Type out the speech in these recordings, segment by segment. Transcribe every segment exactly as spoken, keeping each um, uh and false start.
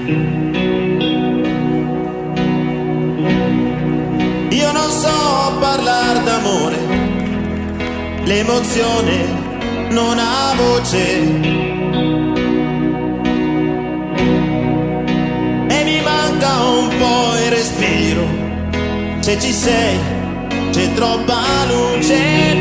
Io non so parlare d'amore, l'emozione non ha voce e mi manca un po' il respiro. Se ci sei c'è troppa luce,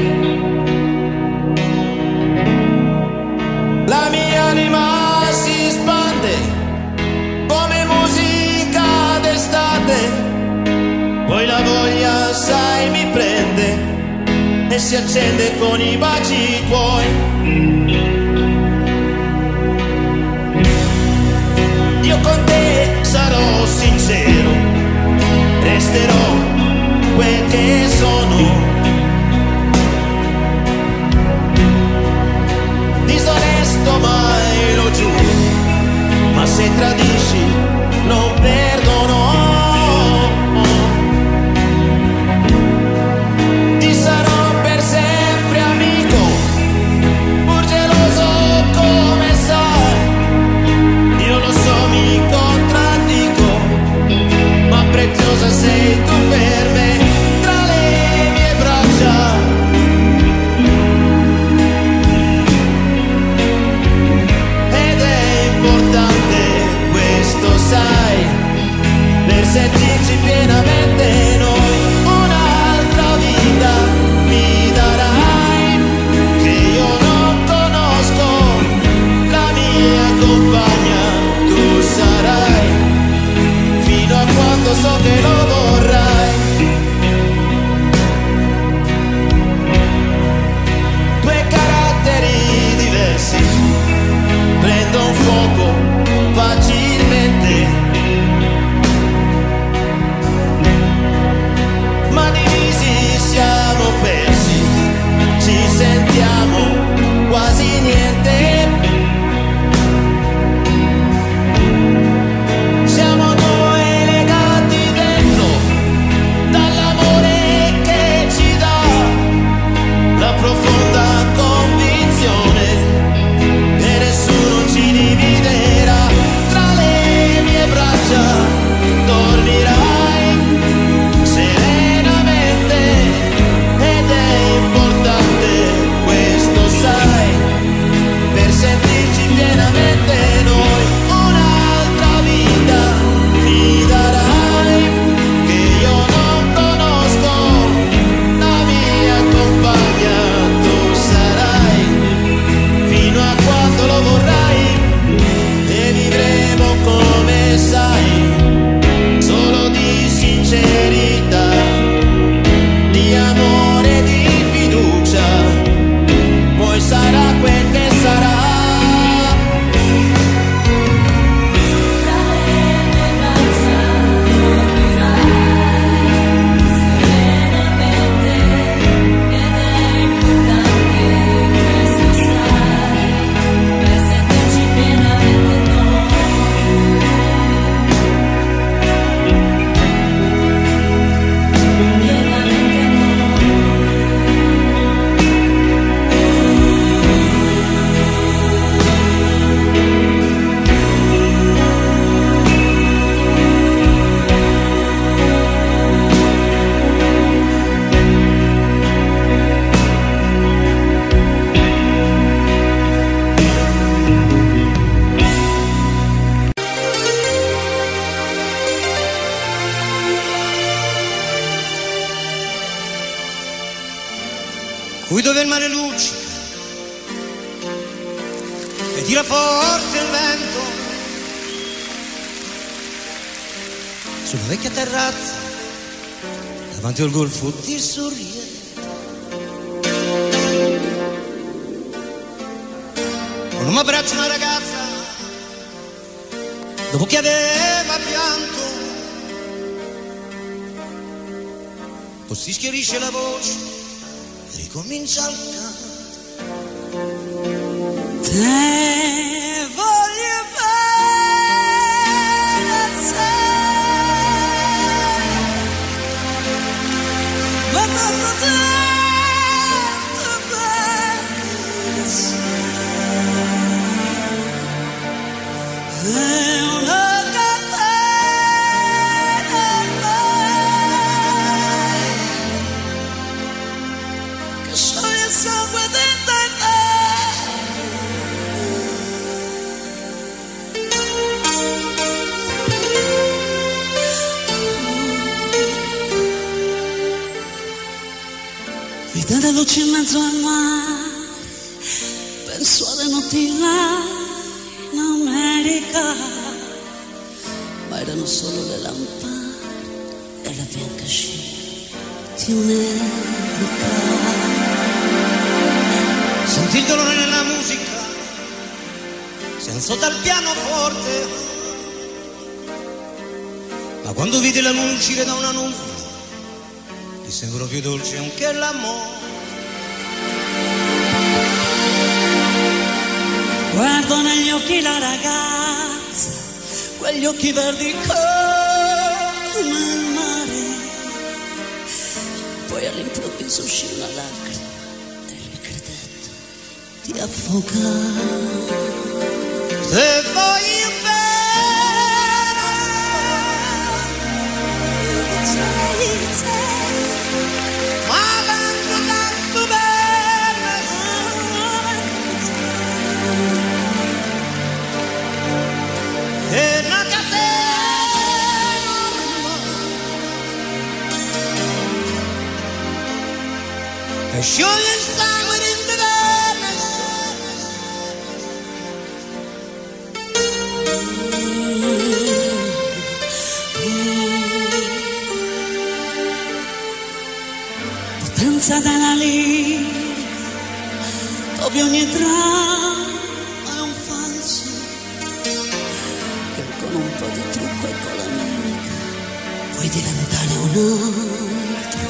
la mia anima si spande come musica d'estate, poi la voglia sai mi prende e si accende con i baci tuoi. Io con te sarò sincero, resterò quel che sono, disonesto mai lo giuro, ma se tradisci non perdono. Ti sarò per sempre amico, pur geloso come sai. Io lo so mi contraddico, ma preziosa sei tu per me. Tra le mie braccia ed è importante questo sai, per sentirci pienamente noi. Un'altra vita mi darai che io non conosco, la mia compagna tu sarai, fino a quando so che lo vorrai. Due caratteri diversi prendono fuoco facilmente, ma divisi siamo persi, ci sentiamo quasi niente. Siamo due legati dentro dall'amore che ci dà la profonda convinzione che nessuno ci dividerà. Tra le mie braccia dormirai serenamente ed è importante questo sai, per sentirci pienamente noi. Un'altra vita mi darai che io non conosco, la mia compagna tu sarai, fino a quando lo vorrai, e vivremo come sai, solo di sincerità, di amore e di fiducia, poi sarà quel che sarà. Qui dove il mare luccica e tira forte il vento, sulla vecchia terrazza davanti al golfo ti sorride. Quando mi abbraccia una ragazza dopo che aveva pianto, poi si schiarisce la voce, ricomincia il canto. Te voglio bene assai, ma tanto tanto bene assai. È una America, ma erano solo le lampade e la bianca scia di un'epoca. Sentì il dolore nella musica, si alzò dal pianoforte, ma quando vide la luna uscire da una nuvola, gli sembrò più dolce anche l'amore. Guardo negli occhi la ragazza, quegli occhi verdi come il mare, poi all'improvviso uscì una lacrima e lui credette di affogare. Se voglio bene, ma tanto tanto bene, è una catena ormai, e scioglie il sangue di te. Potenza della lirica, dove ogni dramma è un falso, che con un po' di trucco e con la mimica puoi diventare un altro.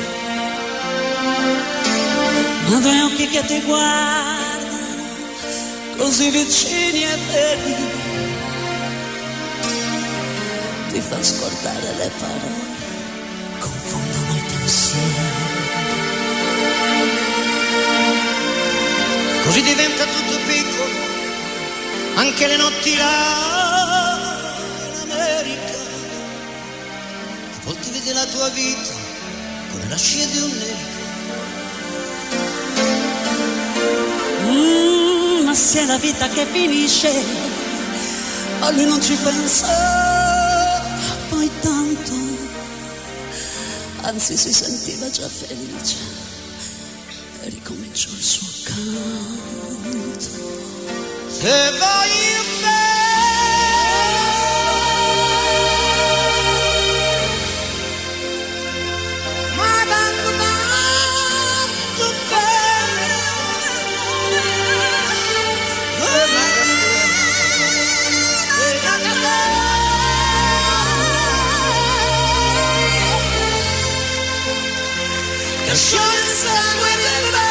Ma due occhi che ti guardano così vicini e veri ti fa scordare le parole, confondono i pensieri. Così diventa tutto piccolo, anche le notti là in America. A volte vedi la tua vita come la scia di un nemico. Mm, ma se è la vita che finisce, a lui non ci pensa poi tanto, anzi si sentiva già felice e ricominciò il suo canto. Se voglio bene, ma tanto tanto bene, che scioglie il sangue del bene.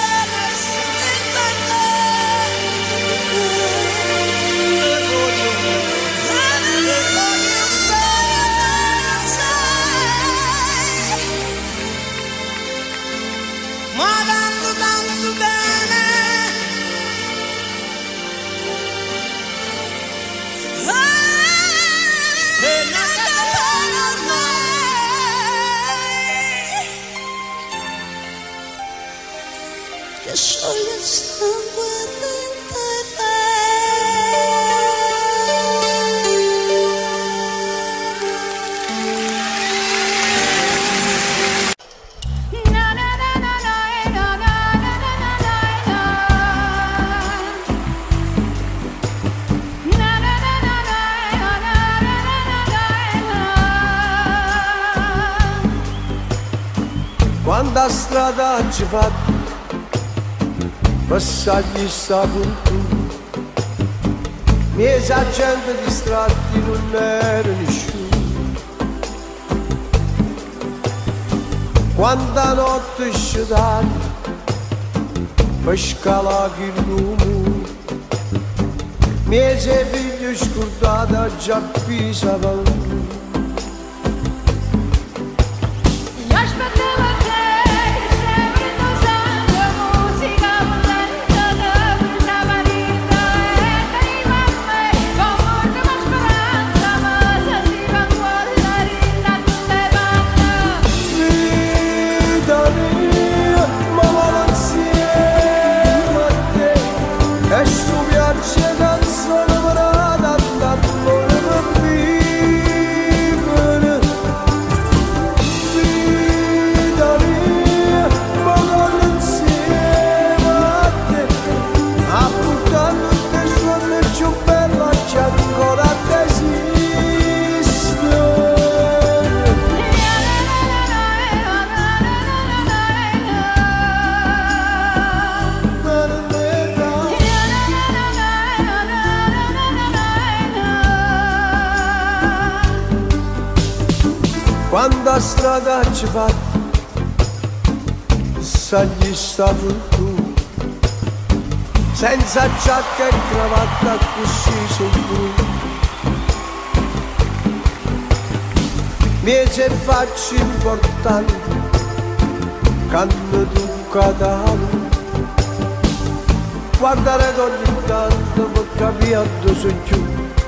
Scioglie il sangue quanta strada ci fa passaggi sta con tu, miesa gente distratti non era nessuno. Quanta notte sciatata per scalare il lume, miese figlio scordata già pisavano. Canzone per andare, andare, quando strada ci fatti, sagli stato tu, senza giacca e cravatta così sei tu. Miei facci importanti, canno tu cadavere, guardare ogni tanto per capire dove sono giù.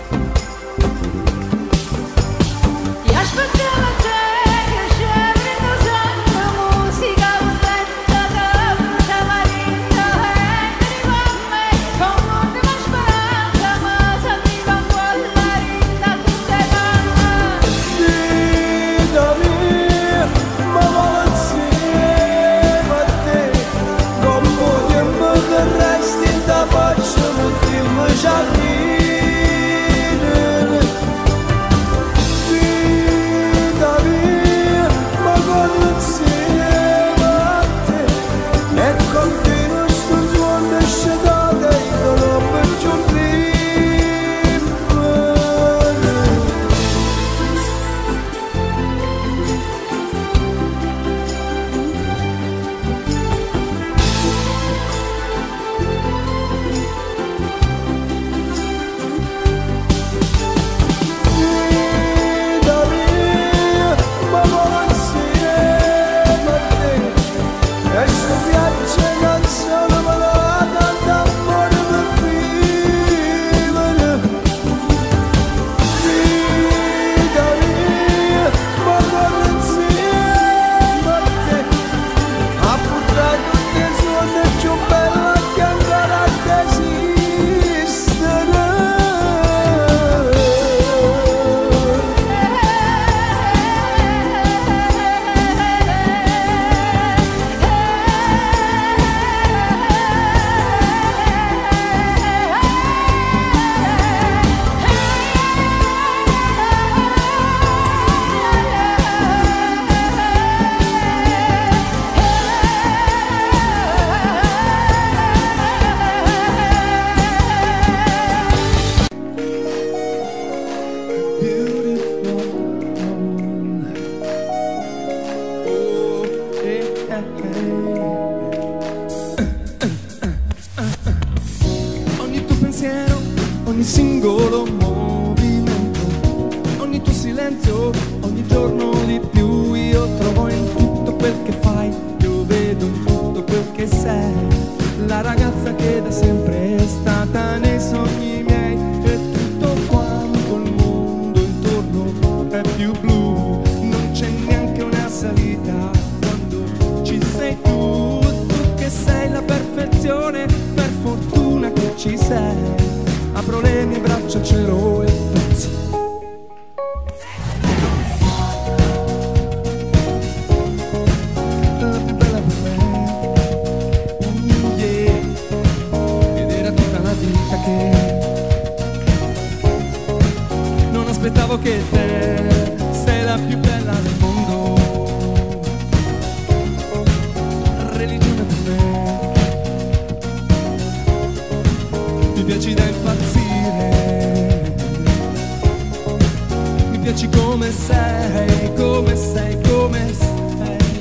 Ogni singolo movimento, ogni tuo silenzio, ogni giorno di più io trovo in tutto quel che fai, io vedo in tutto quel che sei, la ragazza che da sempre è stata nei sogni miei, e tutto quanto il mondo intorno è più blu, non c'è neanche una salita quando ci sei tu, tu che sei la perfezione, per fortuna che ci sei. Apro le mie braccia al cielo e penso. La più bella per me, uh, yeah. Ed era tutta la vita che non aspettavo che te sei la più bella del mondo. Religione per me, mi piaci da impazzire, mi piaci come sei, come sei, come sei.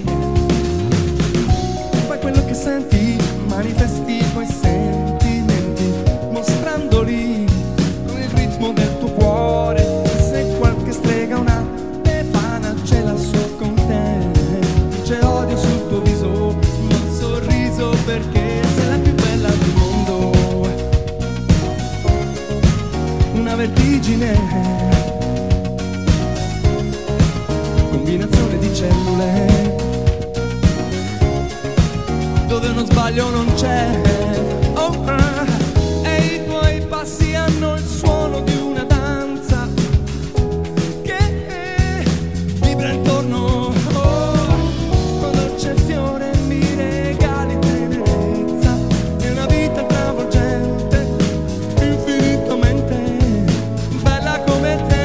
Fai quello che senti, manifesti i tuoi sentimenti, mostrandoli con il ritmo del tuo cuore. Se qualche strega una befana ce l'ha su con te, c'è odio sul tuo viso, ma un sorriso perché sei la più bella del mondo. Una vertigine, combinazione di cellule, dove uno sbaglio non c'è, oh, ah, e i tuoi passi hanno il suono di una danza che vibra intorno, oh, quando c'è il fiore mi regali tenerezza, è una vita travolgente, infinitamente bella come te.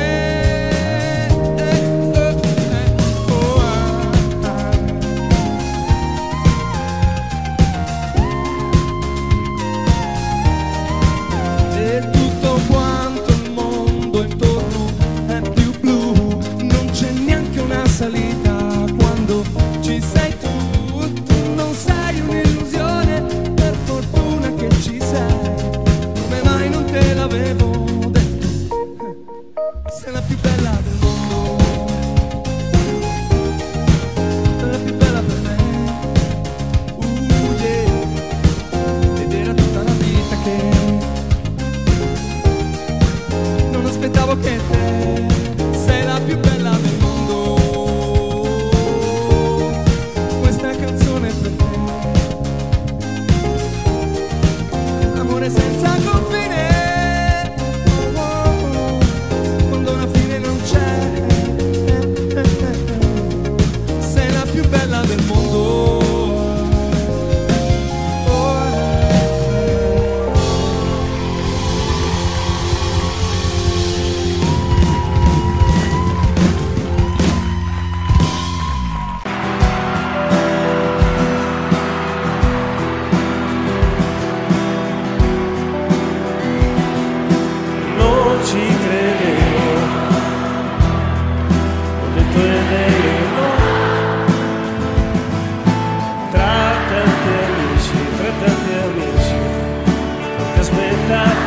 sei la più bella del mondo, sei la più bella per me, uh, yeah. Ed era tutta la vita che non aspettavo che te, sei la più bella del mondo, questa canzone è per te, amore senza confine. Bella del mondo. Non ci credevo, ho detto è vero. Tanti amici, non ti aspettavo,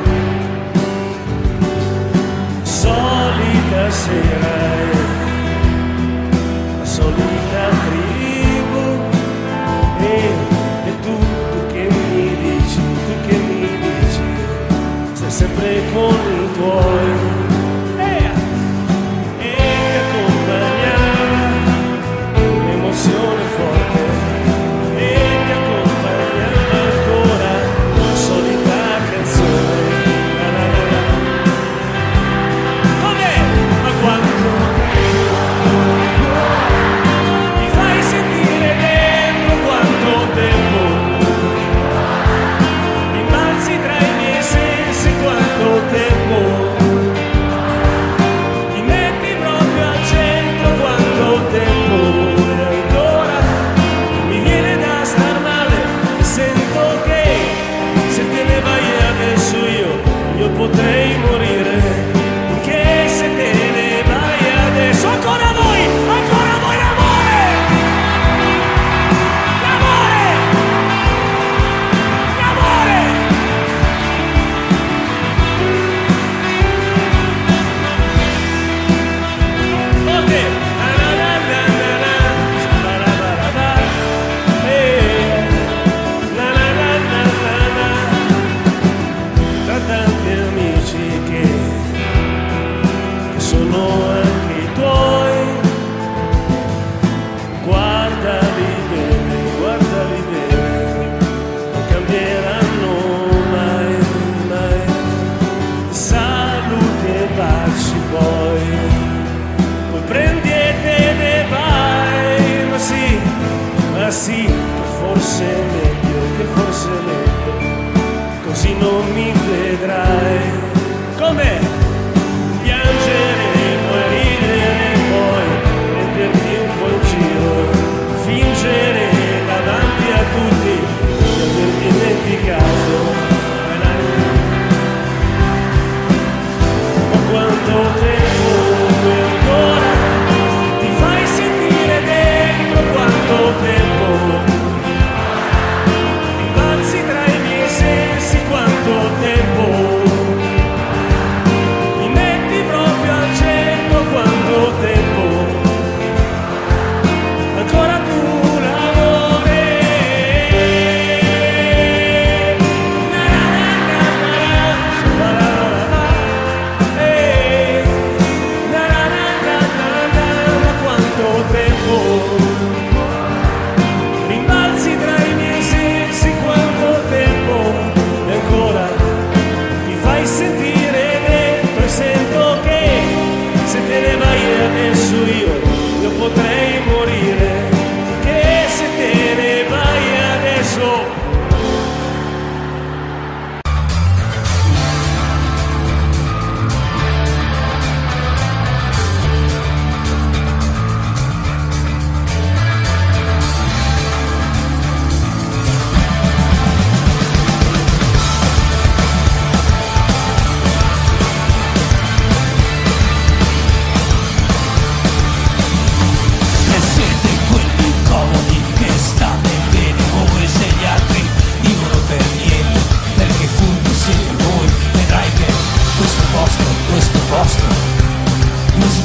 solita sera, la solita tribù, e, e tu, tu che mi dici, tu che mi dici, stai sempre con i tuoi, e, e ti accompagnava un'emozione forte. Potrei morire, perché se te ne vai adesso, ancora voi, ancora voi l'amore, l'amore, l'amore. Forte, na na na na na na, la la la la la, eh, na na na na na na, tra tanti amici che, che sono anche i tuoi, guardali bene, guardali bene, non cambieranno mai, mai, saluti e baci poi, poi prendi e te ne vai, ma sì, ma sì, che forse è meglio, che forse è meglio, così non mi vedrai, come piangere, poi ridere, poi prenderti un po' in giro, fingere davanti a tutti di aver dimenticato, ma quanto tempo vuoi ancora, ti fai sentire dentro, quanto tempo, imbalzi tra i miei sensi, quanto tempo,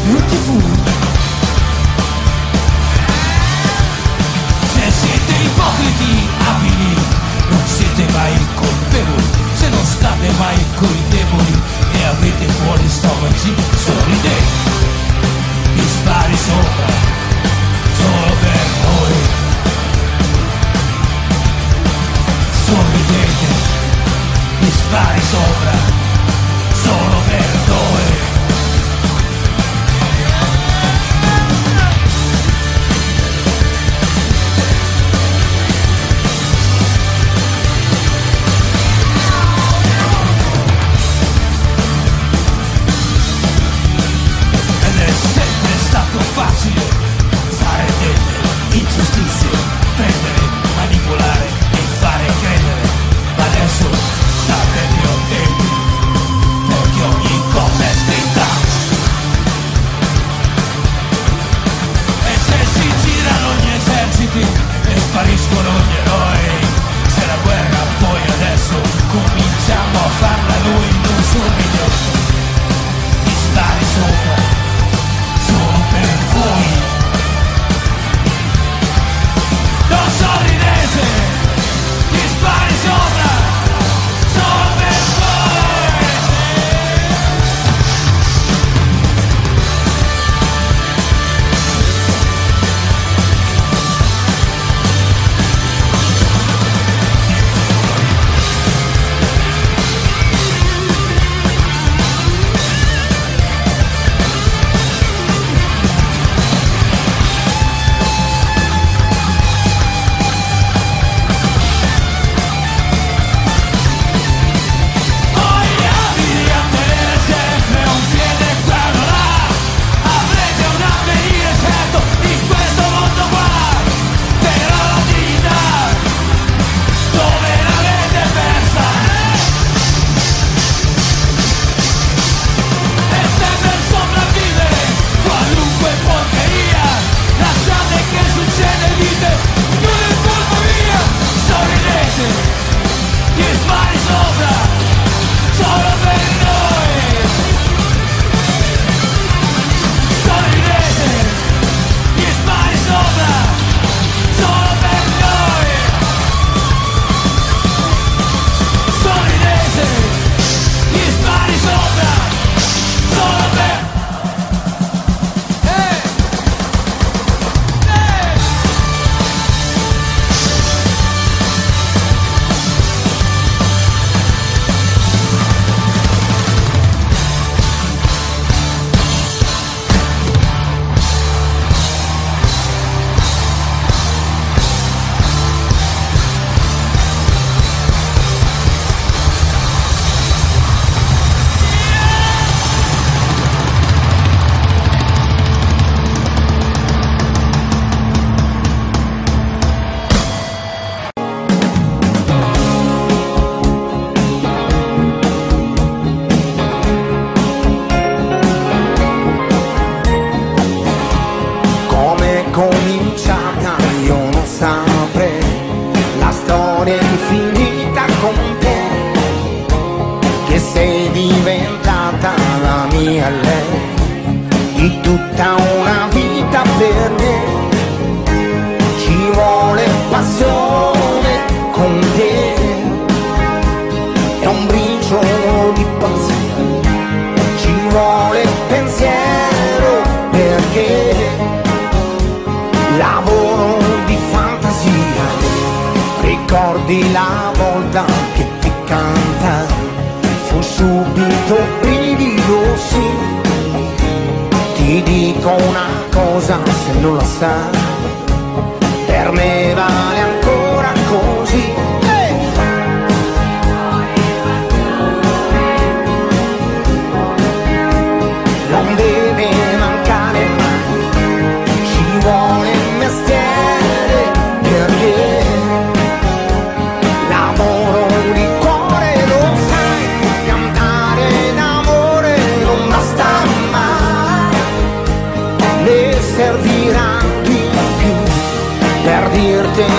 non ti fu. Se siete ipocriti abili, non siete mai colpevoli, se non state mai coi deboli e avete buoni stomaci, sorridete, vi spari sopra, solo per noi. Sorridete, mi spari sopra, solo per noi. Ed è sempre stato facile fare delle ingiustizie, prendere, manipolare e fare credere, ma adesso state più attenti, perché ogni cosa è scritta. E se si girano gli eserciti e spariscono gli eroi, c'è la guerra, poi adesso cominciamo a farla noi in un subito. Mi spari sopra, solo per voi. Non sorridete, mi spari sopra, solo per voi. Vogliamo a tenere sempre un piede qua o là, avrete un avvenire certo in questo mondo qua, però la dignità dove l'avete persa? E se per sopravvivere qualunque porcheria lasciate che succede, dite non è colpa mia. Sorridete, gli spari sopra, solo per noi. Sorridete, gli spari sopra, solo per noi. Sorridete, gli spari sopra, solo per eh. Eh. Come è cominciata io non saprei, la storia è infinita con te, che sei diventata la mia lei, di tutta una vita per me. Ci vuole passione con te, è un briciolo di pazzia, ci vuole pensiero perché lavoro di fantasia. Ricordi la volta che ti cantai, fu subito brivido, sì. Ti dico una cosa se non la sai, per me vale ancora così. Non deve mancare mai, ci vuole mestiere perché lavoro di cuore, lo sai, cantare d'amore non basta mai, ne servirà di più per dirti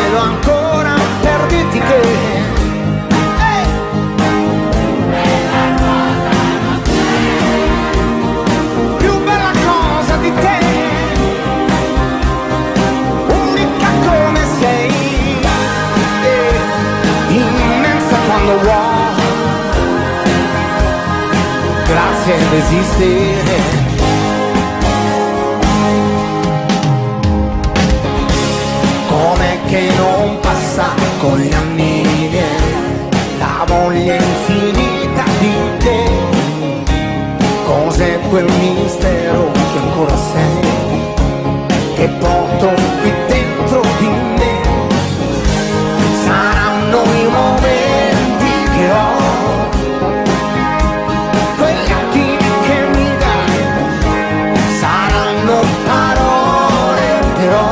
resistere. Com'è che non passa con gli anni miei la voglia infinita di te? Cos'è quel mistero che ancora sei, che porto qui dentro di me? Saranno i momenti che ho, quegli attimi che mi dai, saranno parole però.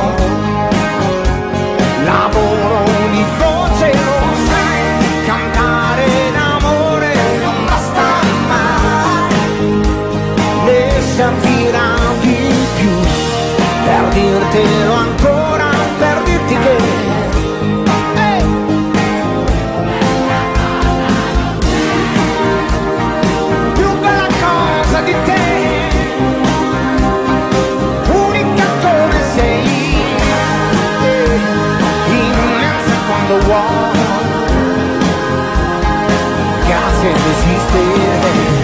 Lavoro di voce, lo sai, cantare d'amore non basta mai, ne servirà di più per dirtelo ancora, per dirti che hey! Più bella cosa di te, unica come sei, immensa quando vuoi, grazie ad esistere.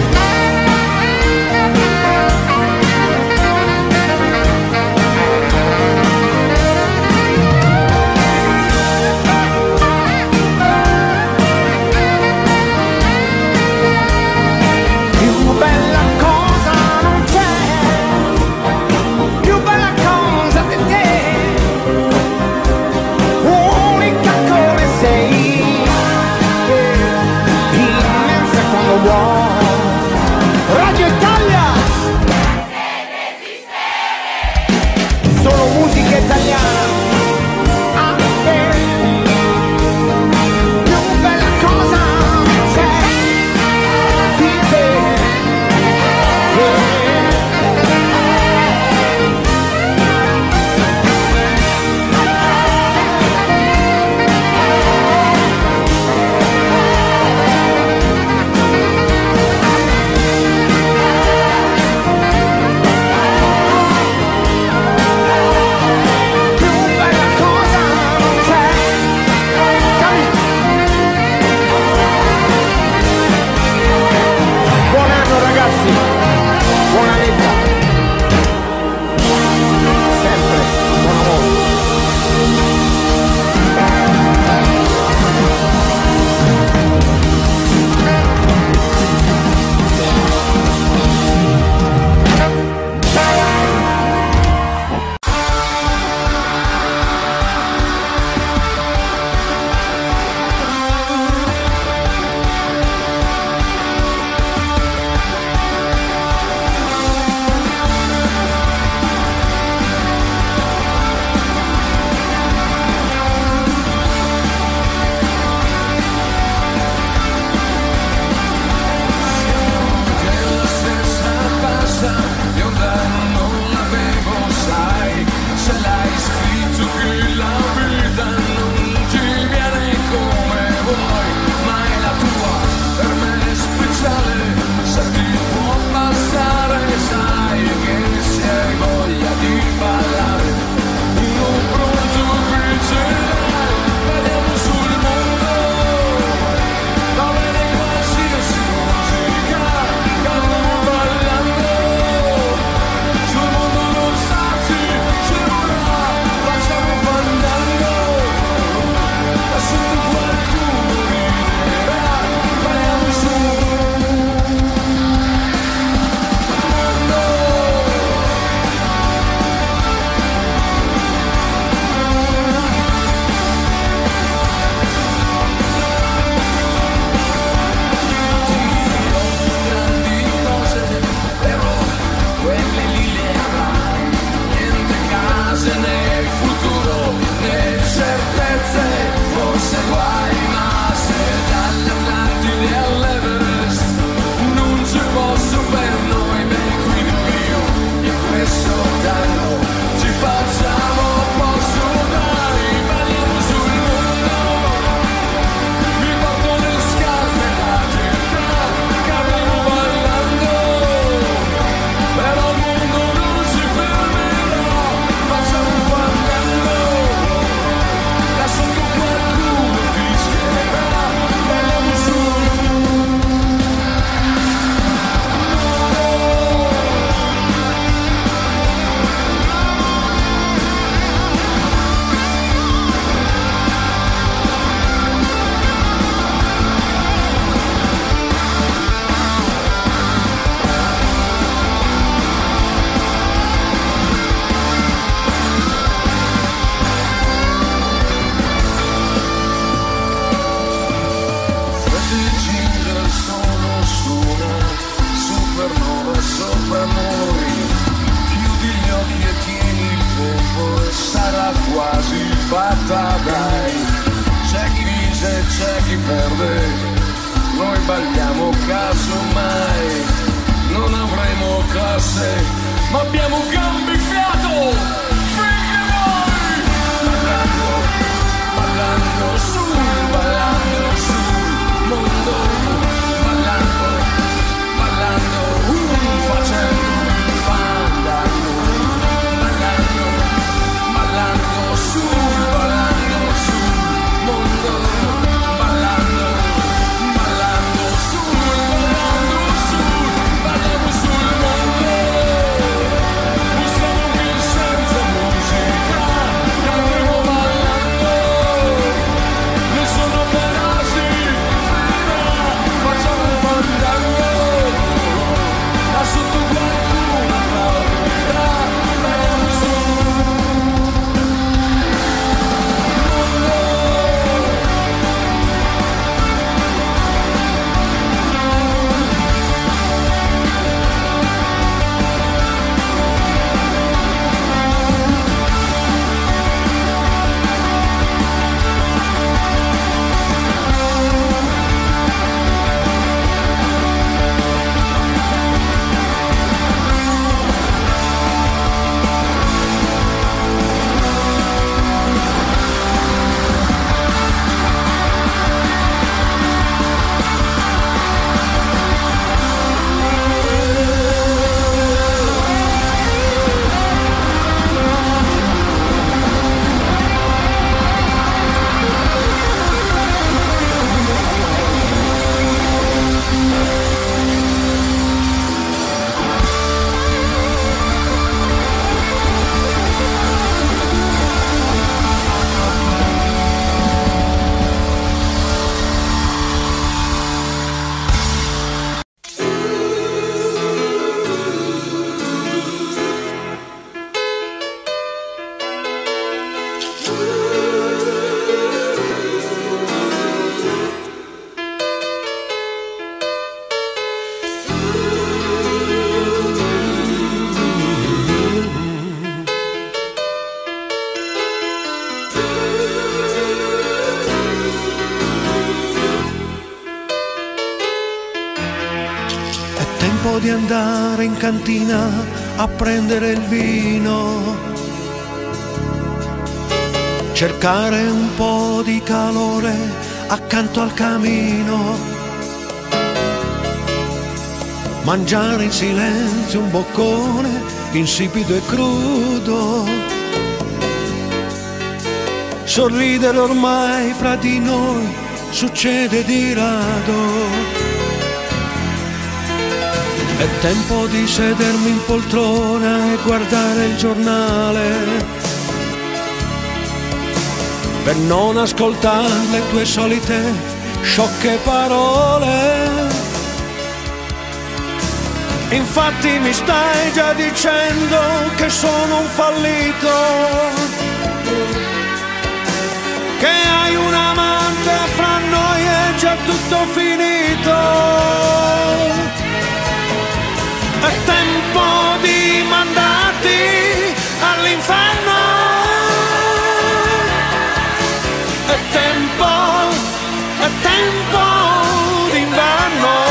quasi fatta, dai. C'è chi vince, c'è chi perde, noi balliamo casomai. Non avremo classe, ma abbiamo gambe e fiato. Figli noi! Ballando, ballando sul, ballando sul mondo. Ballando, ballando, uh, facendo un fandango. Ballando, ballando sul, ballando sul mondo. Ballando, ballando sul, ballando sul, ballando sul mondo. Mi sono qui senza musica, cammino ballando. Mi sono perasi, facciamo un fandango. Ma sotto qualcuno applaudirà, balliamo sul mondo. Tempo di andare in cantina a prendere il vino, cercare un po' di calore accanto al camino, mangiare in silenzio un boccone insipido e crudo, sorridere ormai fra di noi succede di rado. È tempo di sedermi in poltrona e guardare il giornale, per non ascoltare le tue solite sciocche parole. Infatti mi stai già dicendo che sono un fallito, che hai un amante, fra noi è già tutto finito. È tempo di mandarti all'inferno. È tempo, è tempo d'inverno.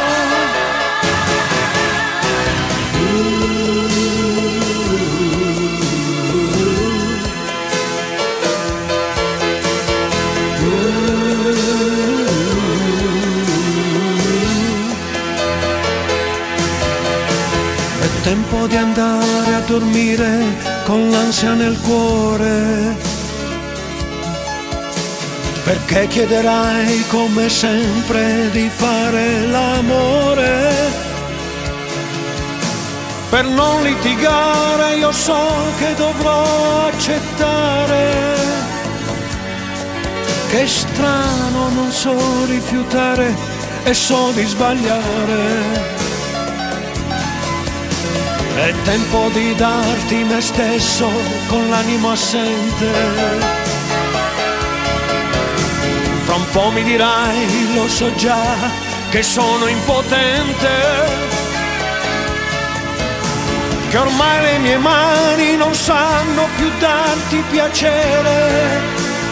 È tempo di andare a dormire con l'ansia nel cuore, perché chiederai come sempre di fare l'amore. Per non litigare io so che dovrò accettare, che strano non so rifiutare e so di sbagliare. È tempo di darti me stesso con l'animo assente. Fra un po' mi dirai, lo so già, che sono impotente, che ormai le mie mani non sanno più darti piacere.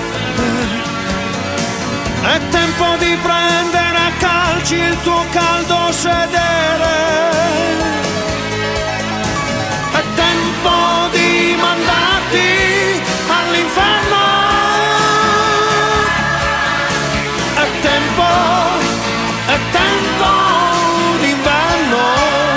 È tempo di prendere a calci il tuo caldo sedere. È tempo di mandarti all'inferno. È tempo, è tempo d'inverno.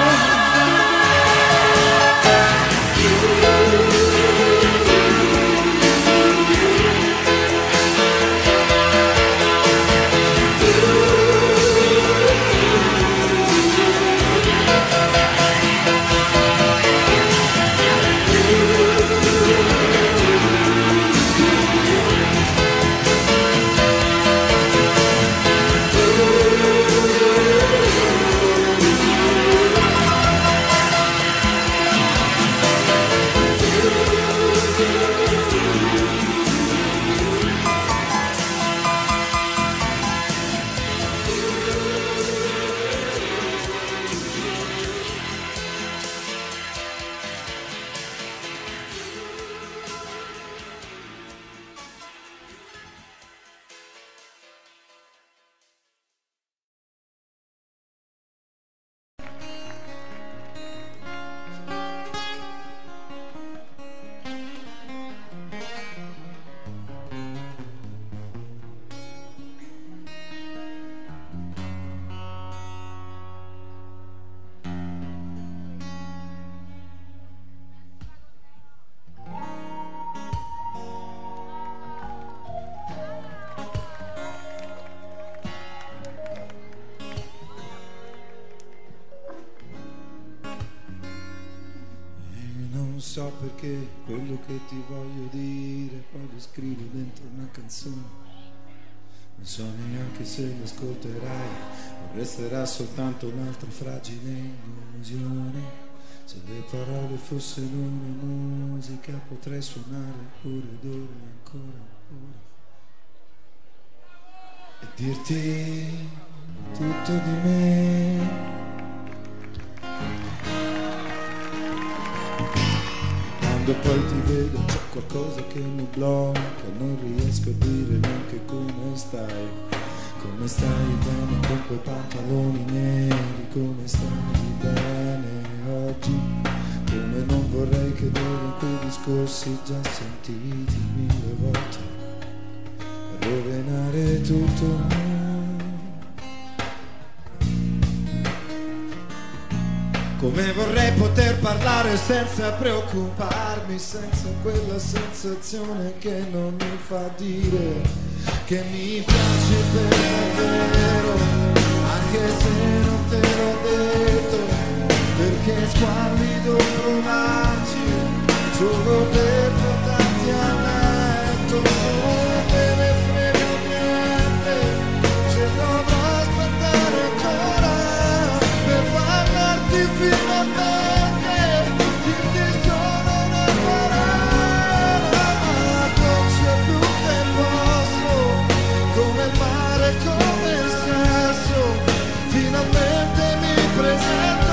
Non so perché quello che ti voglio dire poi lo scrivo dentro una canzone. Non so neanche se lo ascolterai o resterà soltanto un'altra fragile illusione. Se le parole fossero una musica potrei suonare ore ed ore ancora ore e dirti tutto di me. Quando poi ti vedo c'è qualcosa che mi blocca, non riesco a dire neanche come stai. Come stai bene con quei pantaloni neri, come stai bene oggi. Come non vorrei cadere in quei discorsi già sentiti mille volte per rovinare tutto. Come vorrei poter parlare senza preoccuparmi, senza quella sensazione che non mi fa dire che mi piace per davvero, anche se non te l'ho detto, perché è squallido provarci solo per portarti a letto. Non me ne frega niente se dovrò aspettare ancora per parlarti finalmente, dirti solo una parola, ma non c'è più che posso, come il mare, come il sesso, finalmente mi presento.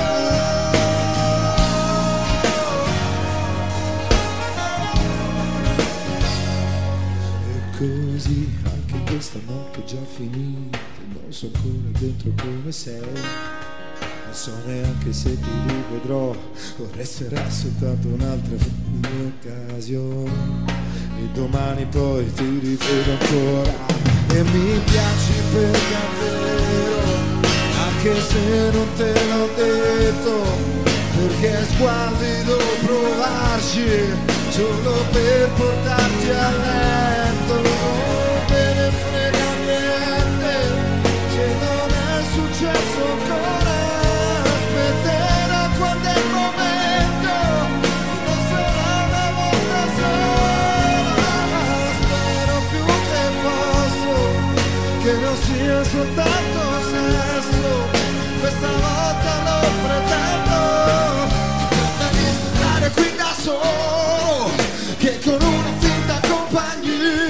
E così anche questa notte è già finita, non so ancora dentro come sei. Non so neanche se ti rivedrò o resterà soltanto un'altra occasione. E domani poi ti rivedo ancora e mi piaci per davvero, anche se non te l'ho detto, perché è squallido provarci solo per portarti a letto. Non me ne frega niente se non è successo ancora. Aspetterò quando è il momento, non sarà una volta sola. Spero più che posso, che non sia soltanto sesso, questa volta lo pretendo. Non mi stare qui da solo, che con una finta compagnia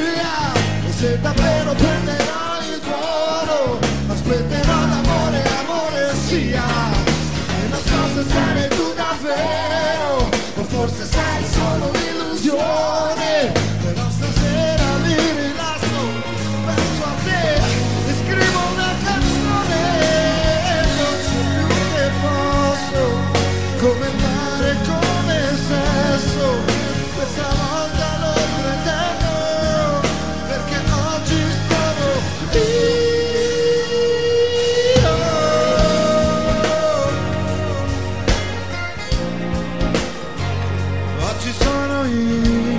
amore come il sesso, questa volta lo pretendo, perché oggi stavo io. Oggi sono io.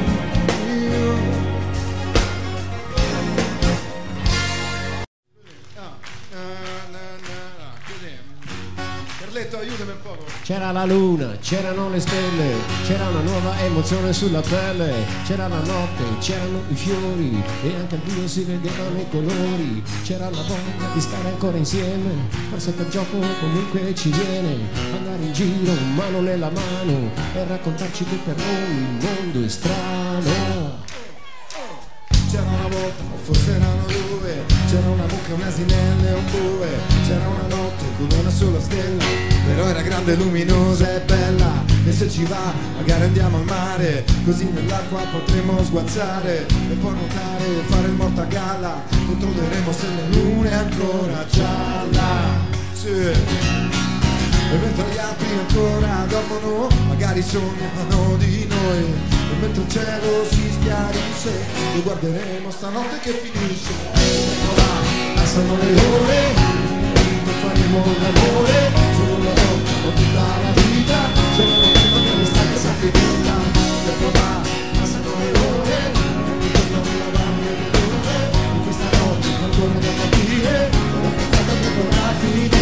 Carletto, aiutami un po'. C'era la luna, c'erano le stelle, c'era una nuova emozione sulla pelle, c'era la notte, c'erano i fiori e anche al buio si vedevano i colori, c'era la voglia di stare ancora insieme, forse per gioco comunque ci viene, andare in giro mano nella mano e raccontarci che per noi il mondo è strano. C'era una volta, o forse erano due, c'era una mucca, un asinello e un bue, c'era una notte con una sola stella, però era grande, luminosa e bella, e se ci va magari andiamo al mare, così nell'acqua potremo sguazzare e poi nuotare e fare il morto a galla, controlleremo se la luna è ancora gialla. Sì. E mentre gli altri ancora dormono, magari sognano di noi, e mentre il cielo si schiarisce, lo guarderemo stanotte che finisce. Ecco là, passano le ore, e faremo l'amore, solo una volta o tutta la vita, solo una volta che l'estate sia finita. Ecco là, passano le ore, e tornano la varia di dove, in questa notte ancora da capire, una puntata che dovrà finire.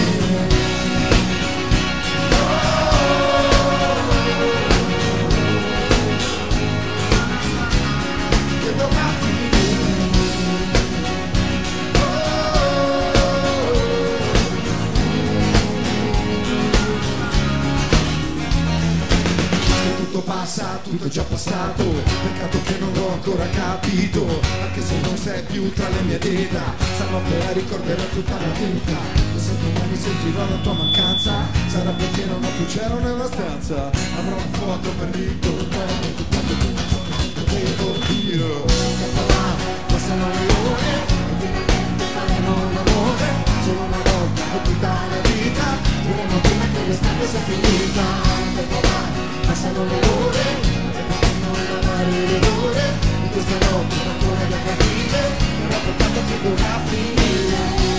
Tutto passa, tutto è già passato, peccato che non l'ho ancora capito, anche se non sei più tra le mie dita, stanotte la ricorderò tutta la vita, e se domani sentirò la tua mancanza, sarà perché non ho più cielo nella stanza, avrò un fuoco per ricordare tutto quanto tu devo io. Passano le ore, e finalmente faremo l'amore, solo una volta o tutta la vita, speriamo prima che l'estate sia finita. Passano le ore, e potranno lavare le ore, di questa notte ancora da capire, però peccato che dovrà finire.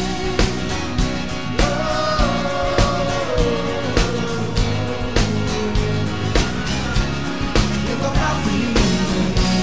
Che dovrà finire.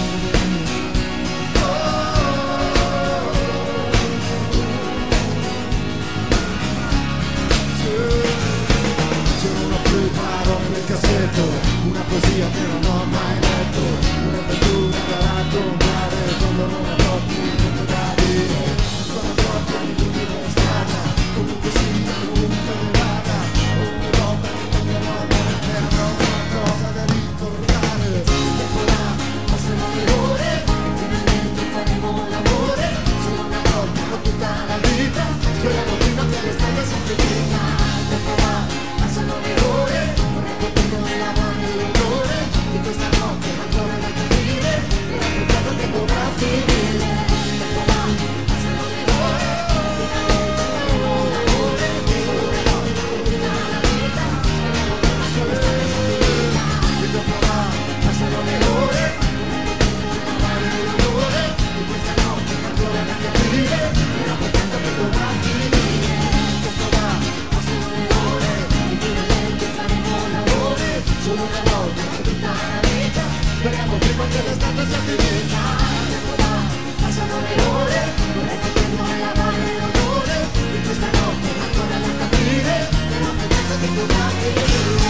Se non preparo nel cassetto una poesia che non ho mai letto, un'avventura da raccontare quando non avrò più niente da dire, ancora troppo di tutti nella strada, comunque sia, comunque vada, ogni volta che tornerò a morte avrò qualcosa da ricordare. Ecco là, passano le ore, e finalmente faremo l'amore, solo una volta con tutta la vita, speriamo prima che l'estate sia finita. Ecco là, passano le ore, vorrei poter lavare l'odore di questa notte ancora da capire, era peccato che dovrà finire. Ecco là, passano le ore, finalmente faremo l'amore, solo una notte con tutta la vita, speriamo prima che l'estate sia finita. E dopo là, passano le ore, vorrei poter lavare l'odore di questa notte ancora da capire, era peccato che dovrà finire. Ecco là, passano le ore, finalmente faremo l'amore, solo una volta per tutta la vita, speriamo prima che l'estate sia finita. Ecco là, passano le ore, vorrei poter lavare l'odore di questa notte ancora da capire, però peccato che dovrà finire.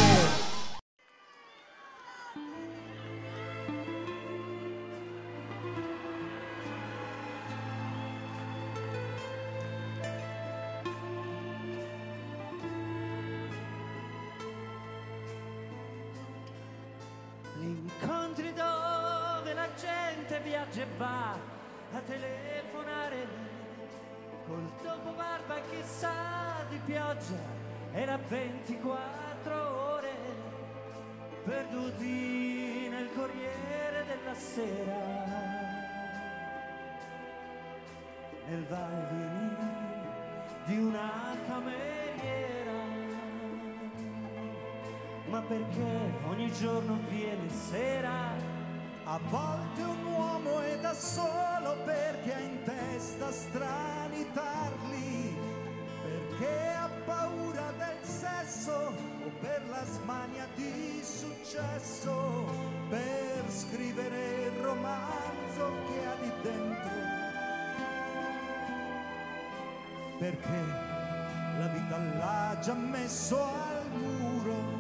Incontri dove la gente viaggia e va a telefonare col dopobarba e chissà di pioggia, era ventiquattro ore perduti nel Corriere della Sera, nel va e venire di una cameriera. ma perché ogni giorno viene sera. A volte un uomo è da solo perché ha in testa strani tarli, perché ha paura del sesso o per la smania di successo, per scrivere il romanzo che ha di dentro, perché la vita l'ha già messo al muro,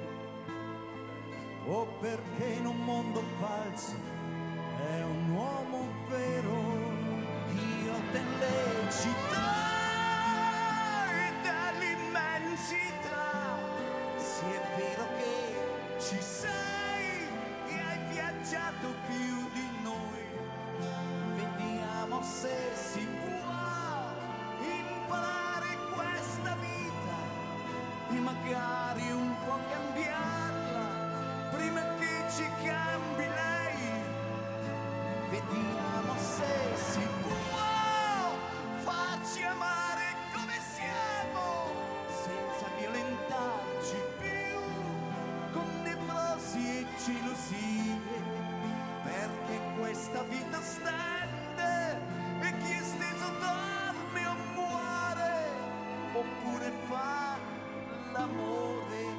o perché in un mondo falso è un uomo vero. Dio delle città e dell'immensità, se è vero che ci sei e hai viaggiato più di noi, vediamo se si può imparare questa vita e magari un po' cambiarla prima che ci cambi lei. Vediamo se si può farci amare come siamo, senza violentarci più con nevrosi e gelosie, perché questa vita stende e chi è steso dorme o muore, oppure fa l'amore.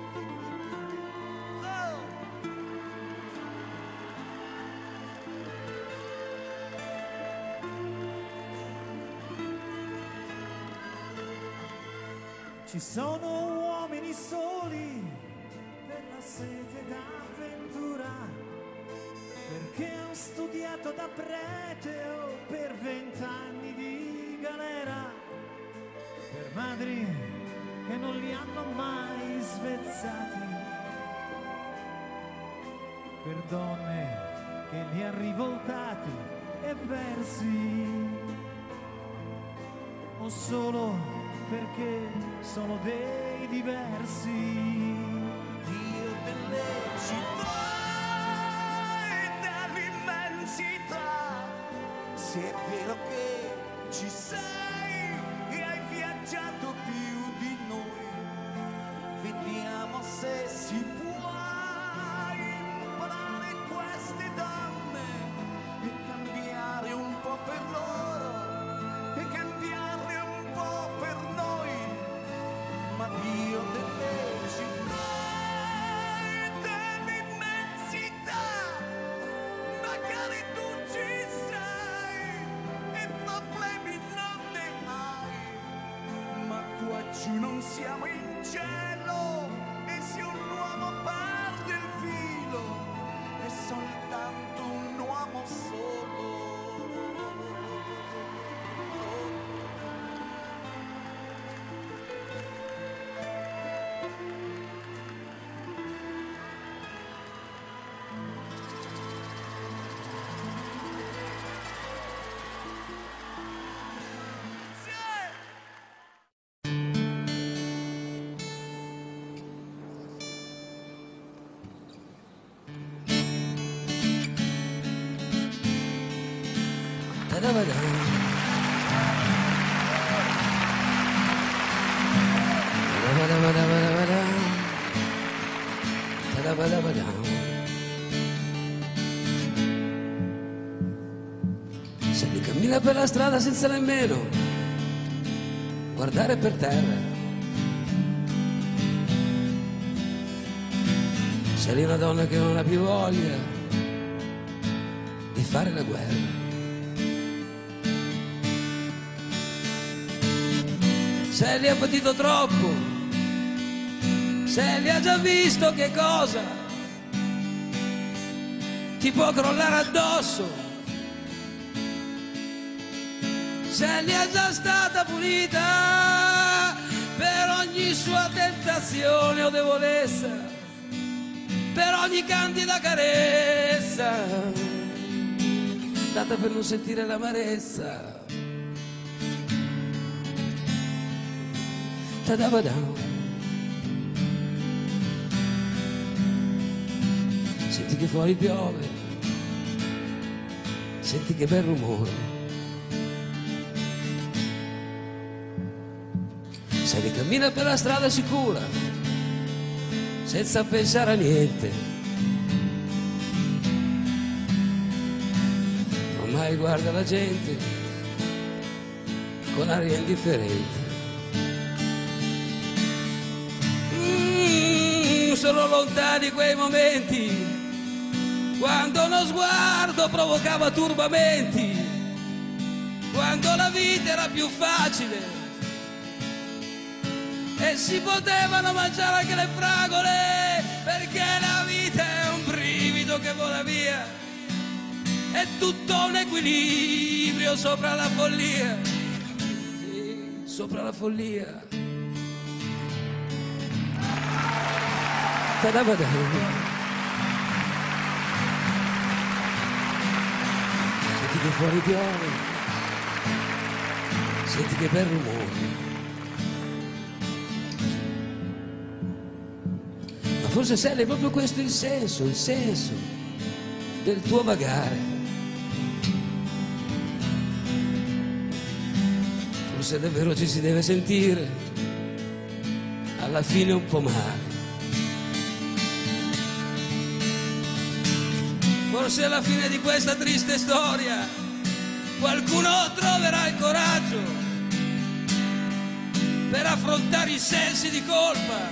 Ci sono uomini soli per la sete d'avventura, perché hanno studiato da prete o per vent'anni di galera, per madri che non li hanno mai svezzati, per donne che li hanno rivoltati e versi, o solo perché sono dei diversi. Dio delle città e dell'immensità, se è vero che ci sei e hai viaggiato più di noi, vediamo se si può imparare queste donne e cambiare un po' per loro e cambiarle un po' per noi. Ma Dio delle città e dell'immensità, magari tu ci sei e problemi non ne hai, ma qua giù non siamo in cielo, e se un uomo perde il filo è soltanto un uomo solo. Se li cammina per la strada senza nemmeno guardare per terra, se lì una donna che non ha più voglia di fare la guerra, se li ha patito troppo, se li ha già visto che cosa ti può crollare addosso, se li è già stata punita per ogni sua tentazione o debolezza, per ogni candida carezza data per non sentire l'amarezza. Tadabadam. Senti che fuori piove, senti che bel rumore, se li cammina per la strada sicura, senza pensare a niente. Ormai guarda la gente con aria indifferente. Mm, sono lontani quei momenti quando uno sguardo provocava turbamenti, quando la vita era più facile e si potevano mangiare anche le fragole, perché la vita è un brivido che vola via, è tutto un equilibrio sopra la follia, sì, sopra la follia. Ta-da-ba-da. Senti che fuori piove, senti che bel rumore. Ma forse sai, è proprio questo il senso, il senso del tuo vagare. Forse davvero ci si deve sentire alla fine un po' male. Forse alla fine di questa triste storia qualcuno troverà il coraggio per affrontare i sensi di colpa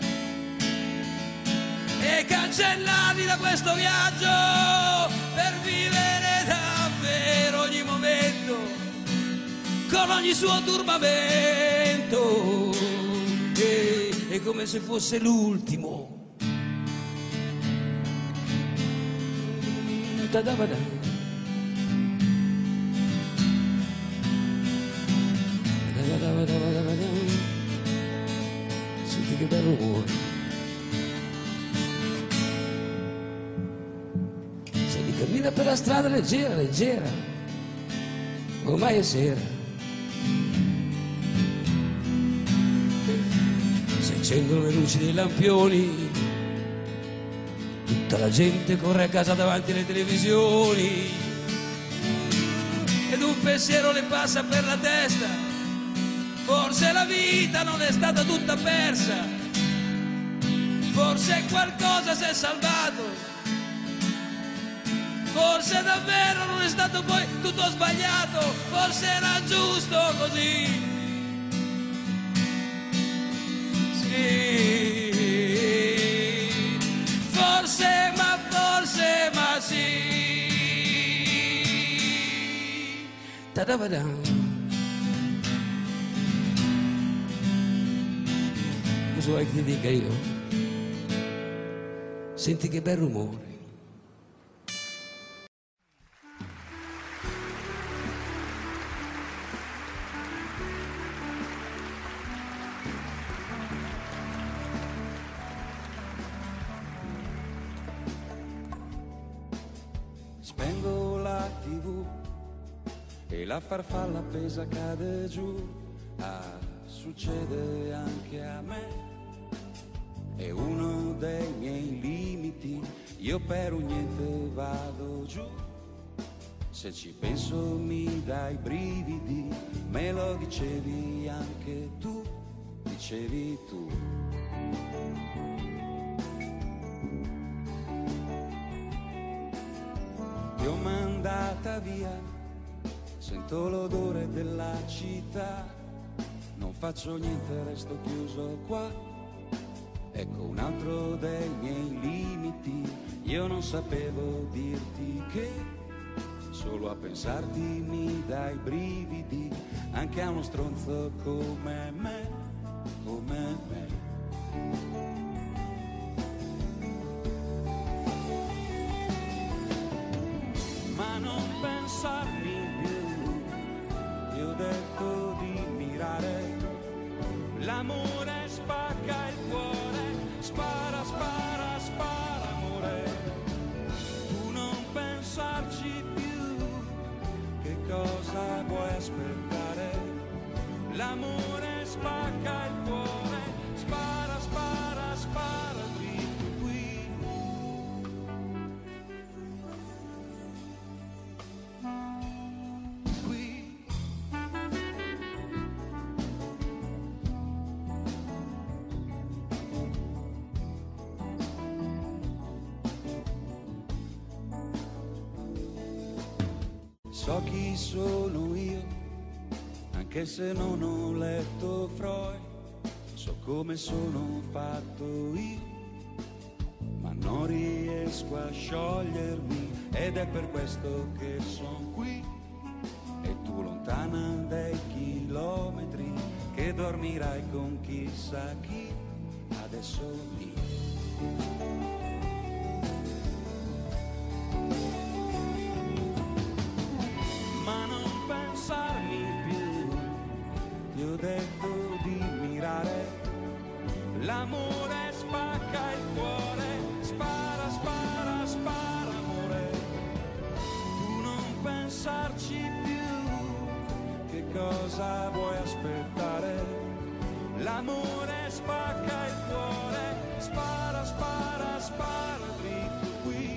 e cancellarli da questo viaggio, per vivere davvero ogni momento con ogni suo turbamento, e, è come se fosse l'ultimo. Ta-da-ba-da. Da-da-da-ba-da-ba-da-ba-da. Senti che bel rumore. Senti, cammina per la strada leggera, leggera, ormai è sera. Si accendono le luci dei lampioni, tutta la gente corre a casa davanti alle televisioni, ed un pensiero le passa per la testa: forse la vita non è stata tutta persa, forse qualcosa si è salvato, forse davvero non è stato poi tutto sbagliato, forse era giusto così. Sì, forse, ma forse, ma sì. Ta-da-ba-da. Cosa vuoi che ti dica io? Senti che bel rumore. Spengo la tivù e la farfalla appesa cade giù. Ah, succede anche a me. È uno dei miei limiti, io per un niente vado giù. Se ci penso mi dai brividi, me lo dicevi anche tu, dicevi tu. Ti ho mandata via, sento l'odore della città, non faccio niente, resto chiuso qua. Ecco un altro dei miei limiti, io non sapevo dirti che solo a pensarti mi dai brividi, anche a uno stronzo come me, come me. Ma non pensarmi più, ti ho detto di mirare, l'amore spacca il cuore, spara, spara, spara amore, tu non pensarci più, che cosa vuoi aspettare, l'amore spacca il cuore, spara, spara, spara dritto qui. Qui So chi sono io, anche se non ho letto Freud, so come sono fatto io, ma non riesco a sciogliermi, ed è per questo che sono qui, e tu lontana dai chilometri, che dormirai con chissà chi, adesso io. Ma non pensarmi più, ti ho detto di mirare, l'amore spacca il cuore, spara, spara, spara amore, tu non pensarci più, che cosa vuoi aspettare, l'amore spacca il cuore, spara, spara, spara dritto qui.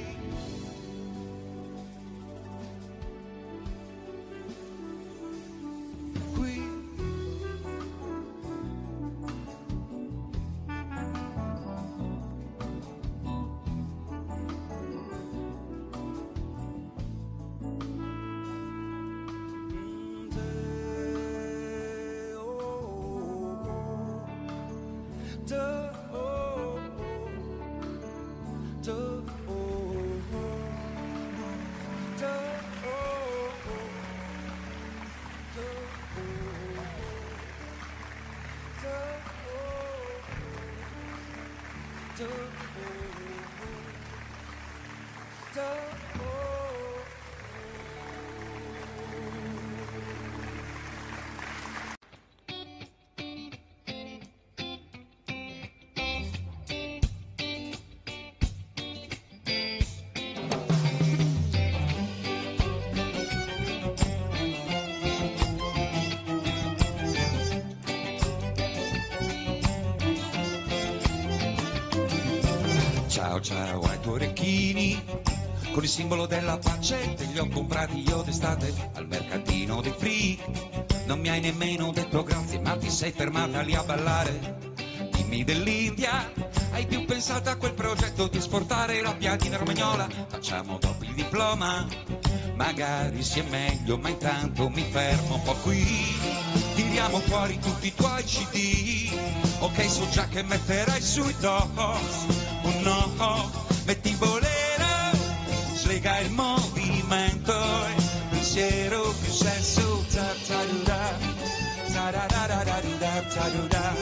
Ciao ciao ai tuoi orecchini, con il simbolo della pace te li ho comprati io d'estate al mercatino dei free. Non mi hai nemmeno detto grazie, ma ti sei fermata lì a ballare. Dimmi dell'India, hai più pensato a quel progetto di esportare la piadina romagnola? Facciamo dopo il diploma, magari sia meglio, ma intanto mi fermo un po' qui. Tiriamo fuori tutti i tuoi C D, ok so già che metterai sui dos. Oh no, metti il bolero, slega il movimento, pensiero più senso, ta ta du da, ta da da da da du da, ta du da.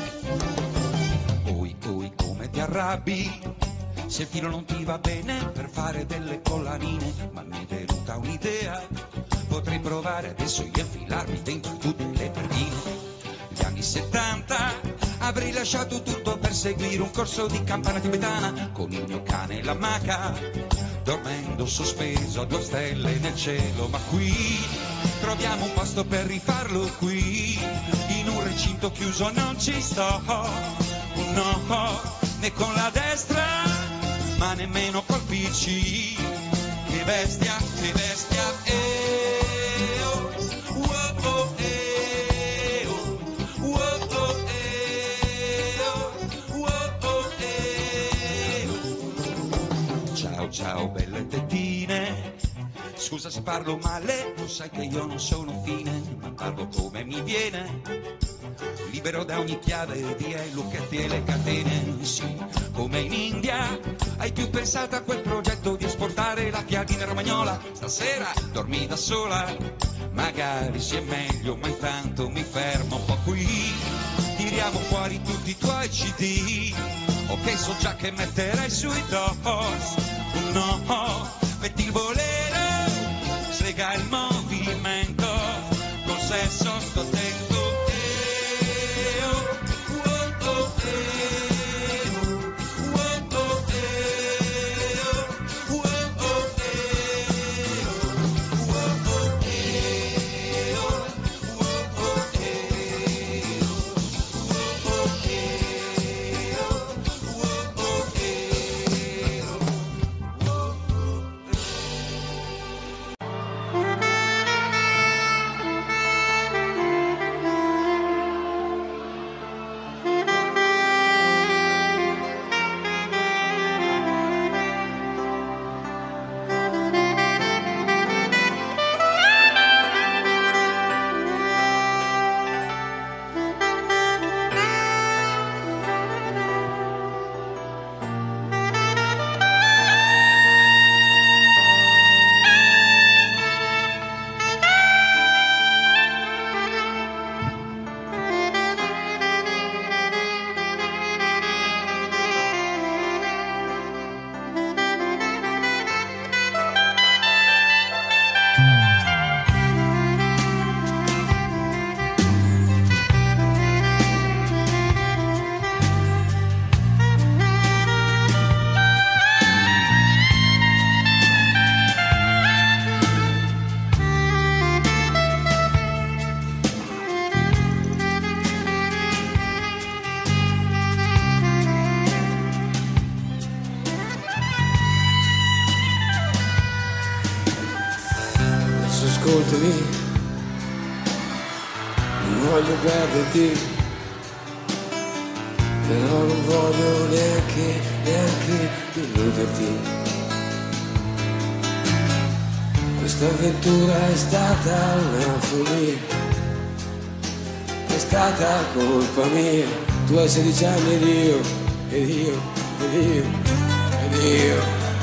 Oi, oi, come ti arrabbi, se il filo non ti va bene per fare delle collanine, ma mi è venuta un'idea, potrei provare adesso io a infilarmi dentro tutte le perdine. Gli anni settanta avrei lasciato tutto per seguire un corso di campana tibetana con il mio cane e la maca, dormendo sospeso a due stelle nel cielo. Ma qui troviamo un posto per rifarlo qui, in un recinto chiuso non ci sto, oh no, né con la destra ma nemmeno col P C. Che bestia, che bestia, eh, oh, oh, oh, eh, oh, oh, oh, eh, oh, oh, oh, eh, oh. Ciao, ciao, belle tettine, scusa se parlo male, tu sai che io non sono fine, ma parlo come mi viene, libero da ogni chiave di lucchetti e le catene. Sì, come in India, hai più pensato a quel progetto di esportare la piadina romagnola. Stasera dormi da sola, magari sia meglio, ma intanto mi fermo un po' qui. Tiriamo fuori tutti i tuoi C D, ok so già che metterai sui dos. Oh no, metti il bolero, slega il movimento, col sesso sto attento. ascoltami, non voglio perderti, però non voglio neanche, neanche illuderti. Questa avventura è stata una follia, è stata colpa mia. Tu hai sedici anni ed io, ed io, ed io, ed io.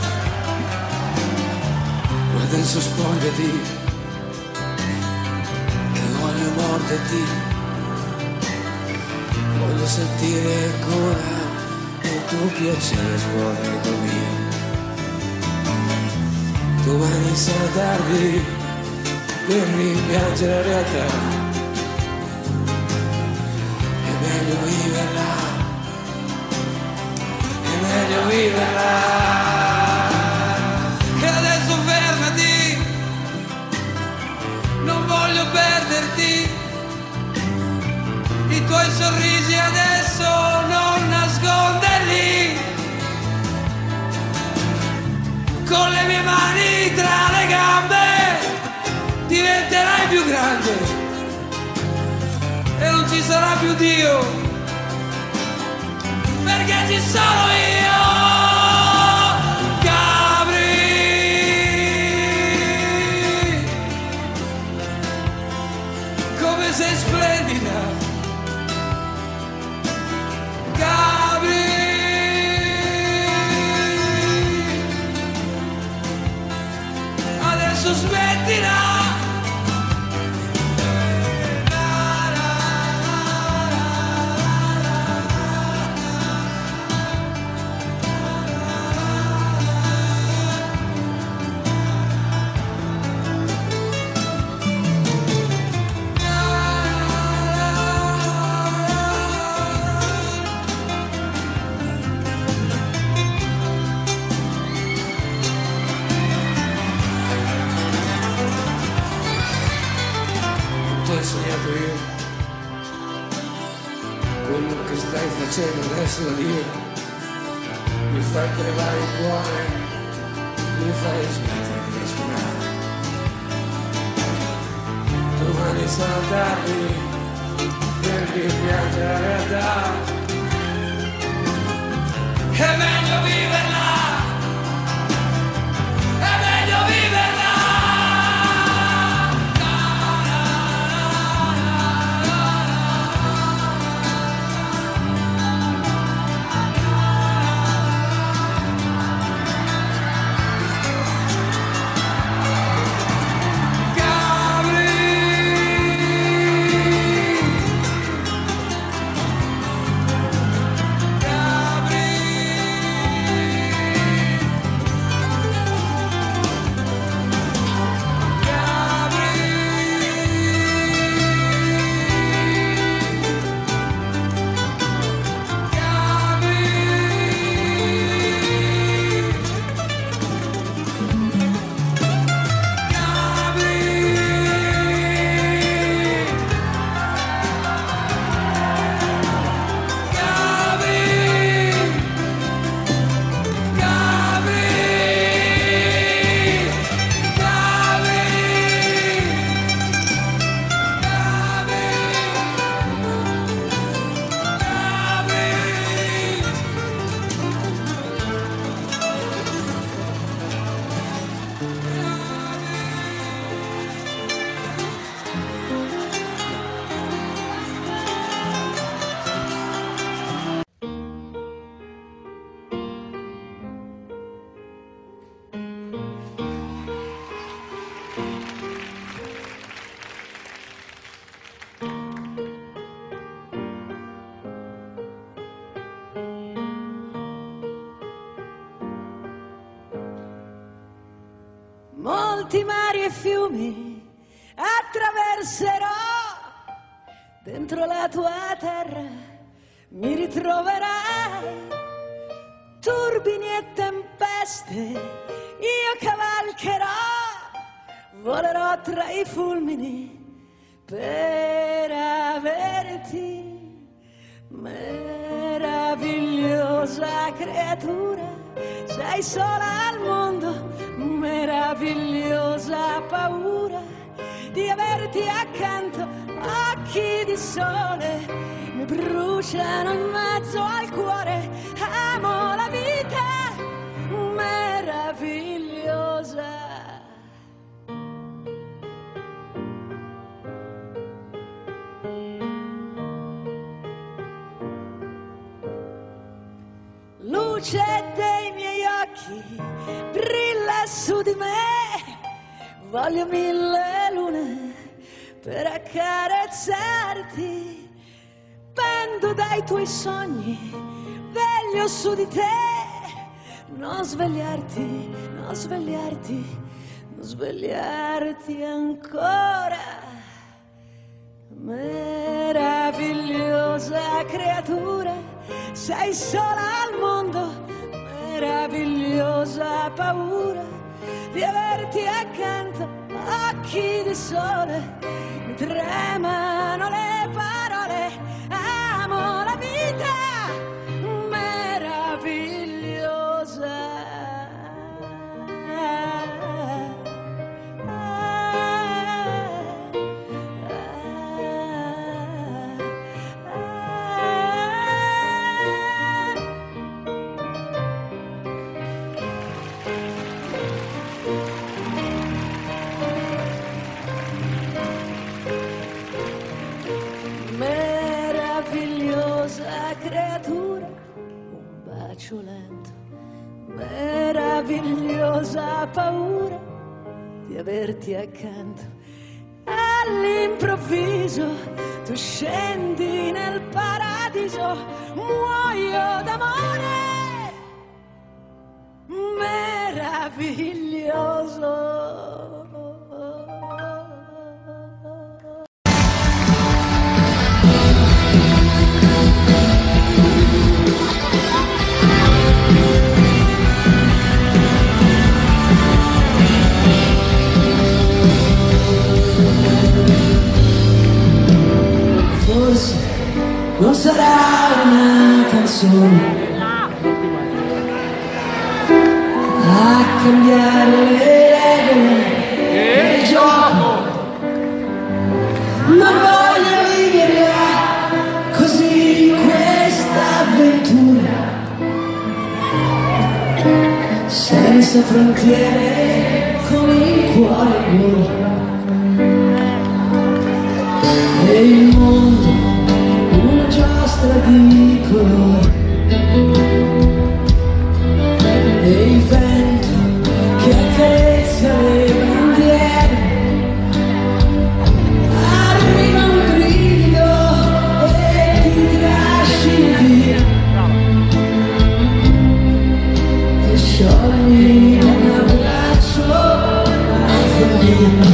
Ma adesso spogliati, che voglio morderti, voglio sentire ancora il tuo piacere svuotare col mio. Domani sarà tardi per rimpiangere la realtà, è meglio viverla, è meglio viverla. E adesso fermati, non voglio perderti, i tuoi sorrisi adesso non nasconderli, con le mie mani tra le gambe diventerai più grande e non ci sarà più Dio, perché ci sono io, Gabri. Come sei splendida, Gabri. Adesso smettila. Sognato io, quello che stai facendo adesso da Dio, mi fai crepare il cuore, mi fai smettere di respirare. Domani sarà tardi per rimpiangere la realtà, è meglio viverla, è meglio viverla. Molti mari e fiumi attraverserò, dentro la tua terra mi ritroverai, turbini e tempeste io cavalcherò, volerò tra i fulmini per averti, meravigliosa creatura, sei sola al mondo, meravigliosa paura, di averti accanto. Occhi di sole mi bruciano in mezzo al cuore. Amo la vita meravigliosa. Luce dei miei occhi brilla su di me, voglio mille lune per accarezzarti. Pendo dai tuoi sogni, veglio su di te. Non svegliarti, non svegliarti, non svegliarti ancora. Meravigliosa creatura, sei sola al mondo. Meravigliosa paura di averti accanto. Occhi di sole, mi tremano le parole. Amo la vita meravigliosa. Creatura, un bacio lento, meravigliosa paura di averti accanto. All'improvviso tu scendi nel paradiso, muoio d'amore, meraviglioso. Forse non sarà una canzone a cambiare le regole del gioco, ma voglio viverla così questa avventura, senza frontiere, con il cuore al muro. E il mondo in una giostra di colori, e il vento che accarezza le bandiere. Arriva un brivido e ti trascini via e sciogli un abbraccio ai follia.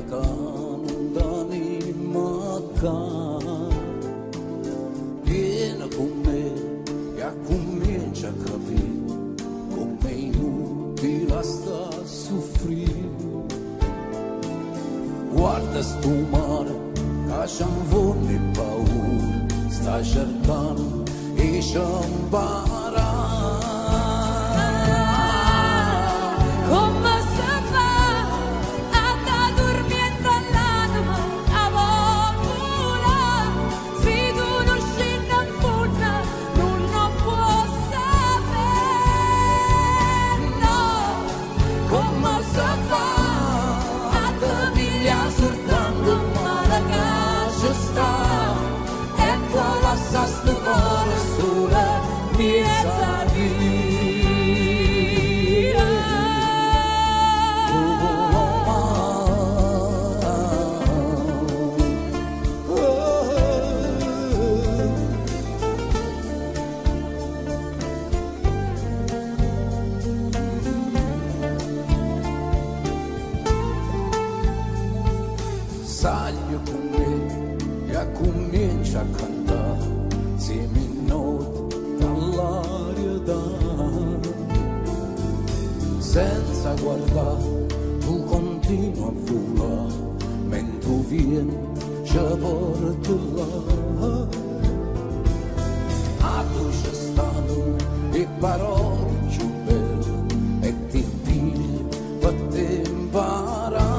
che non t'anima ca. Vieni con me e comincia a capire come inutile sta a soffrire. Guarda sto mare che c'è un fondo e paura, sta cercando e ci impara. Come si fa a da dormire all'anima a paura? Se tu non scendi in punta non lo può sapere, no. Come si fa a te pigliare soltanto male che ci sta e poi lascia sto cuore solo miezza via. Saglio con me e comincia a cantare semi note dall'aria da. Senza guardare tu continui a volare mentre vieni ci porta là. A tu c'è stato e parole più belle e ti pigli per te imparare.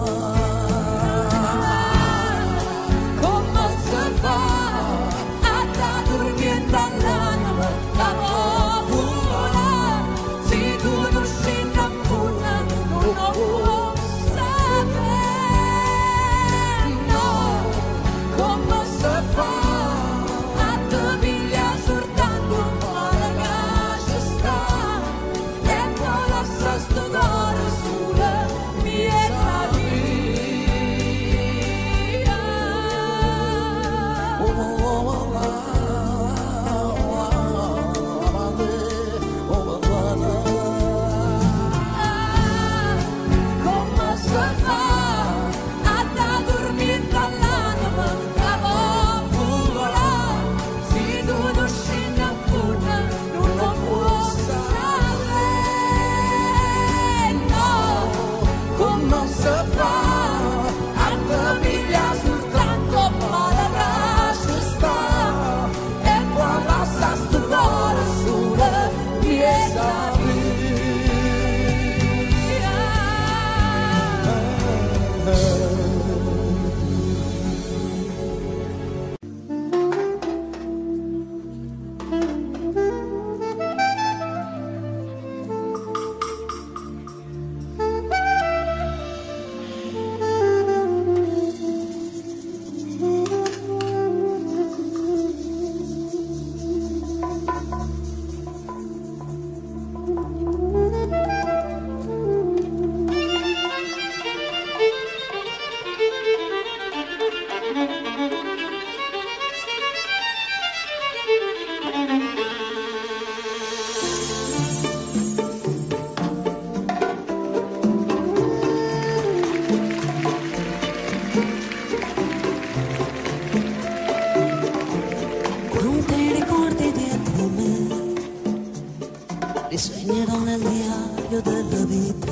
Disegnerò nel diario della vita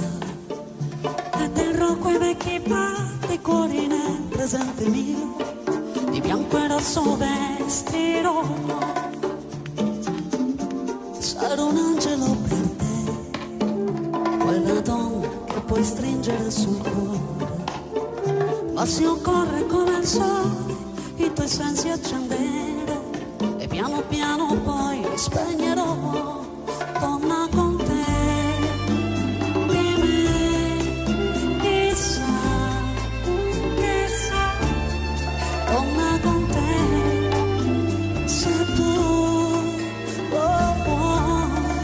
e terrò quei vecchi patti cuori nel presente mio, di bianco e rosso vestirò. Sarò un angelo per te, quella donna che puoi stringere sul cuore, ma se occorre come il sole i tuoi sensi accenderò e piano piano poi li spegnerò. Donna con te, di me, chissà, chissà, donna con te, se tu lo vuoi.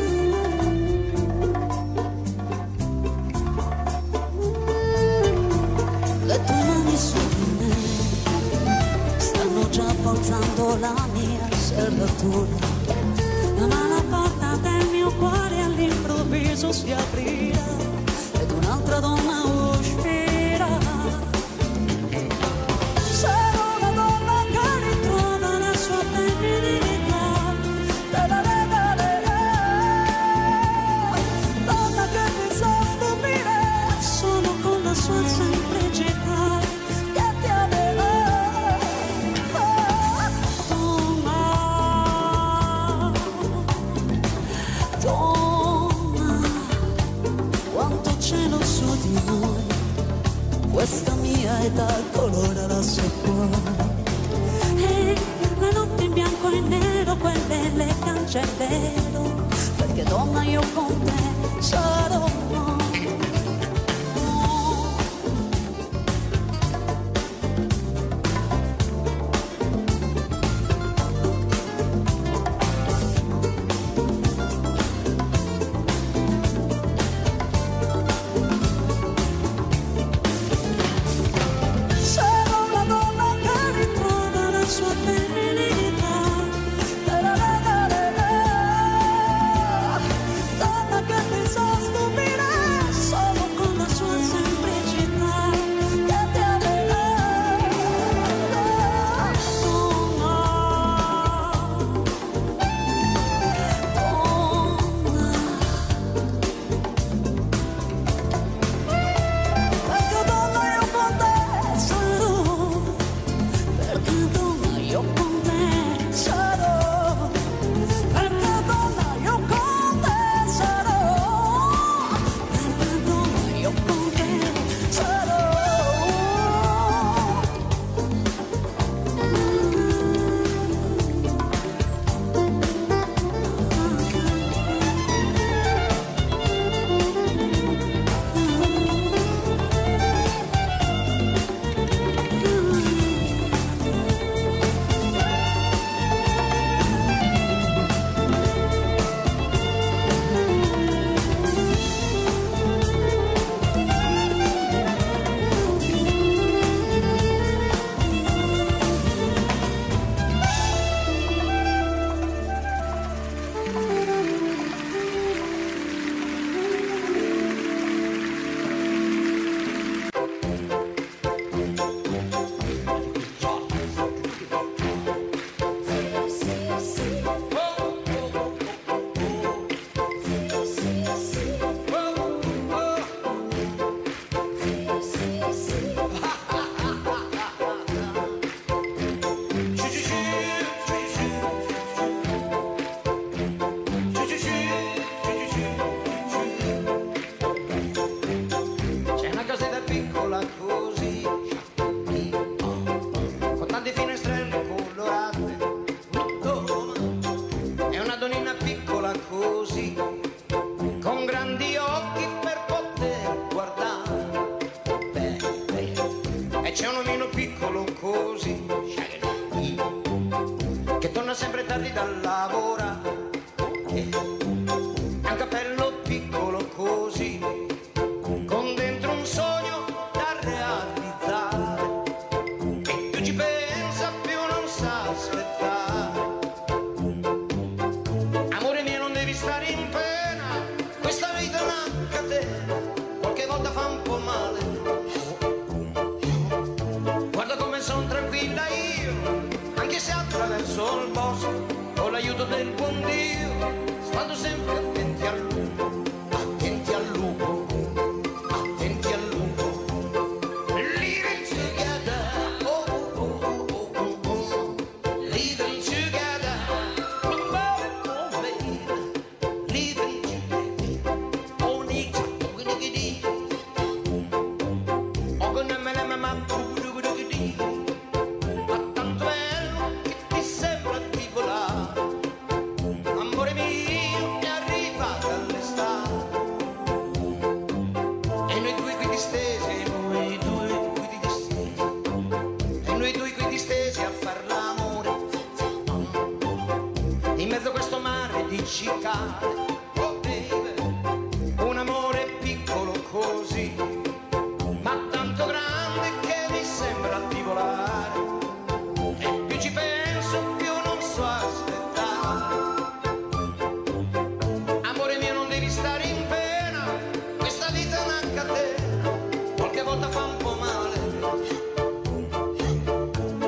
Le tue mani su di me stanno già forzando la mia serratura, ma la porta del mio cuore all'improvviso si aprirà ed un'altra donna uscirà. questa mia età colora sua cuore. E la notte in bianco e nero, quelle le cancellero, perché donna io con te sarò.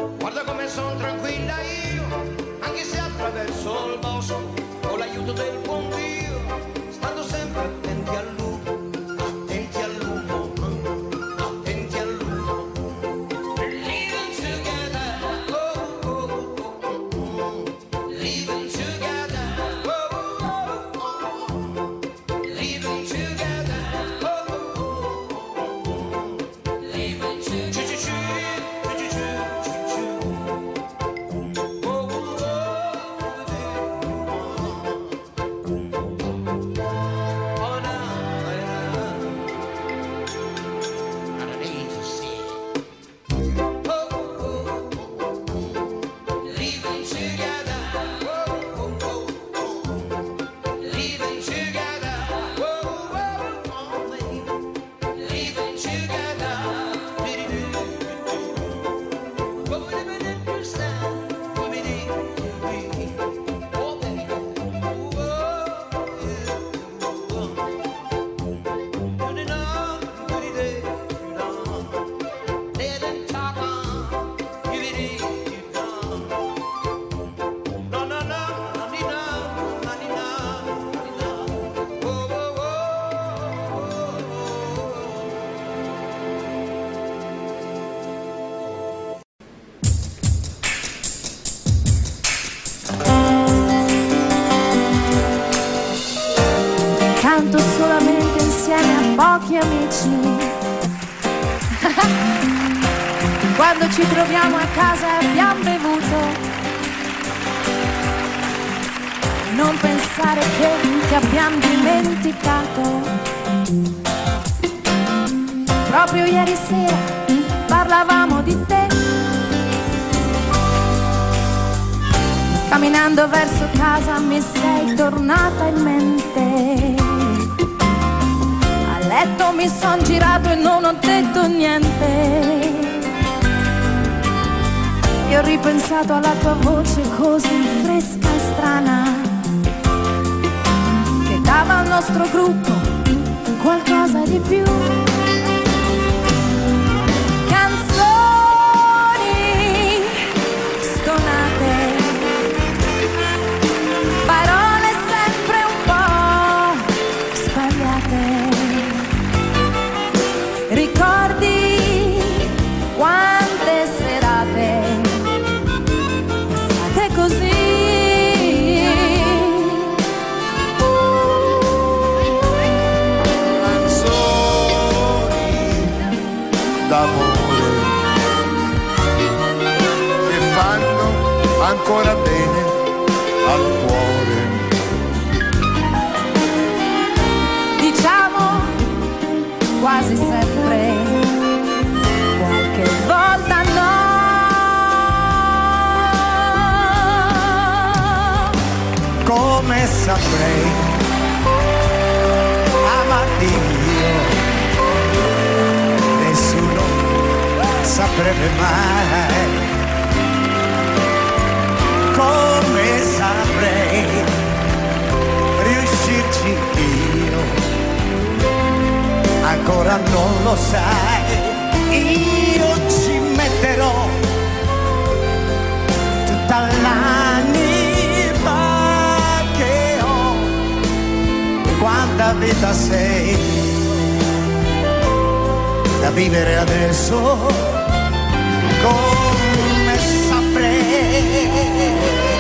Del canto solamente insieme a pochi amici. Quando ci troviamo a casa e abbiamo bevuto, non pensare che ti abbiamo dimenticato. Proprio ieri sera parlavamo di te, camminando verso casa mi sei tornata in mente. A letto mi son girato e non ho detto niente. E ho ripensato alla tua voce così fresca e strana, che dava al nostro gruppo qualcosa di più. Canzoni stonate, parole sempre un po' sbagliate, ricordi quante serate passate così. D'amore che fanno ancora bene al cuore. Diciamo quasi sempre, qualche volta no. Come saprei amarti io, nessuno saprebbe mai. Come saprei riuscirci io, ancora non lo sai. Io ci metterò tutta l'anima che ho. Quanta vita sei da vivere adesso, come saprei.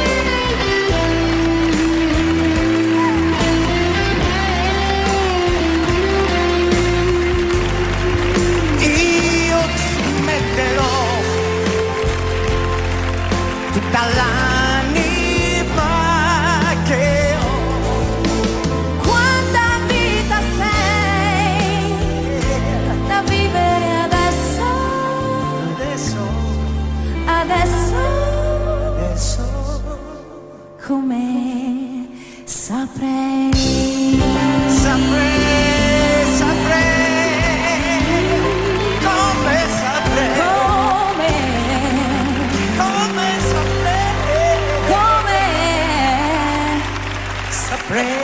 Io ci metterò tutta l'anima che ho. Quanta vita sei da vivere adesso, adesso, adesso, adesso, come saprei, saprei, saprei, come saprei, come, come saprei, come saprei.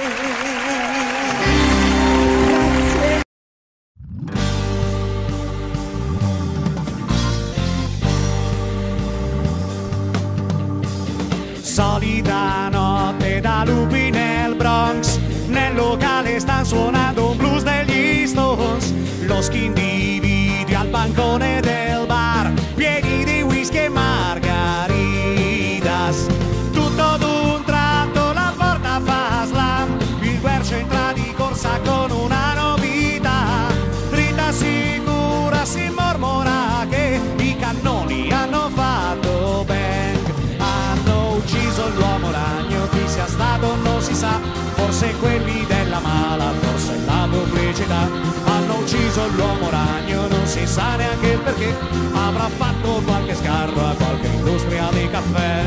Solita notte da lupi nel Bronx, nel locale sta suonando un blues degli Stones. Lo skin dividi al bancone del bar, pieni di whisky e margaritas. Tutto d'un tratto la porta fa slam, il guercio entra di corsa con una novità. Rita sicura si mormora che i cannoni hanno fatto bang. Hanno ucciso l'uomo ragno, chi sia stato non si sa, forse quelli della mala, forse la pubblicità. Hanno ucciso l'uomo ragno, non si sa neanche perché, avrà fatto qualche scarro a qualche industria di caffè.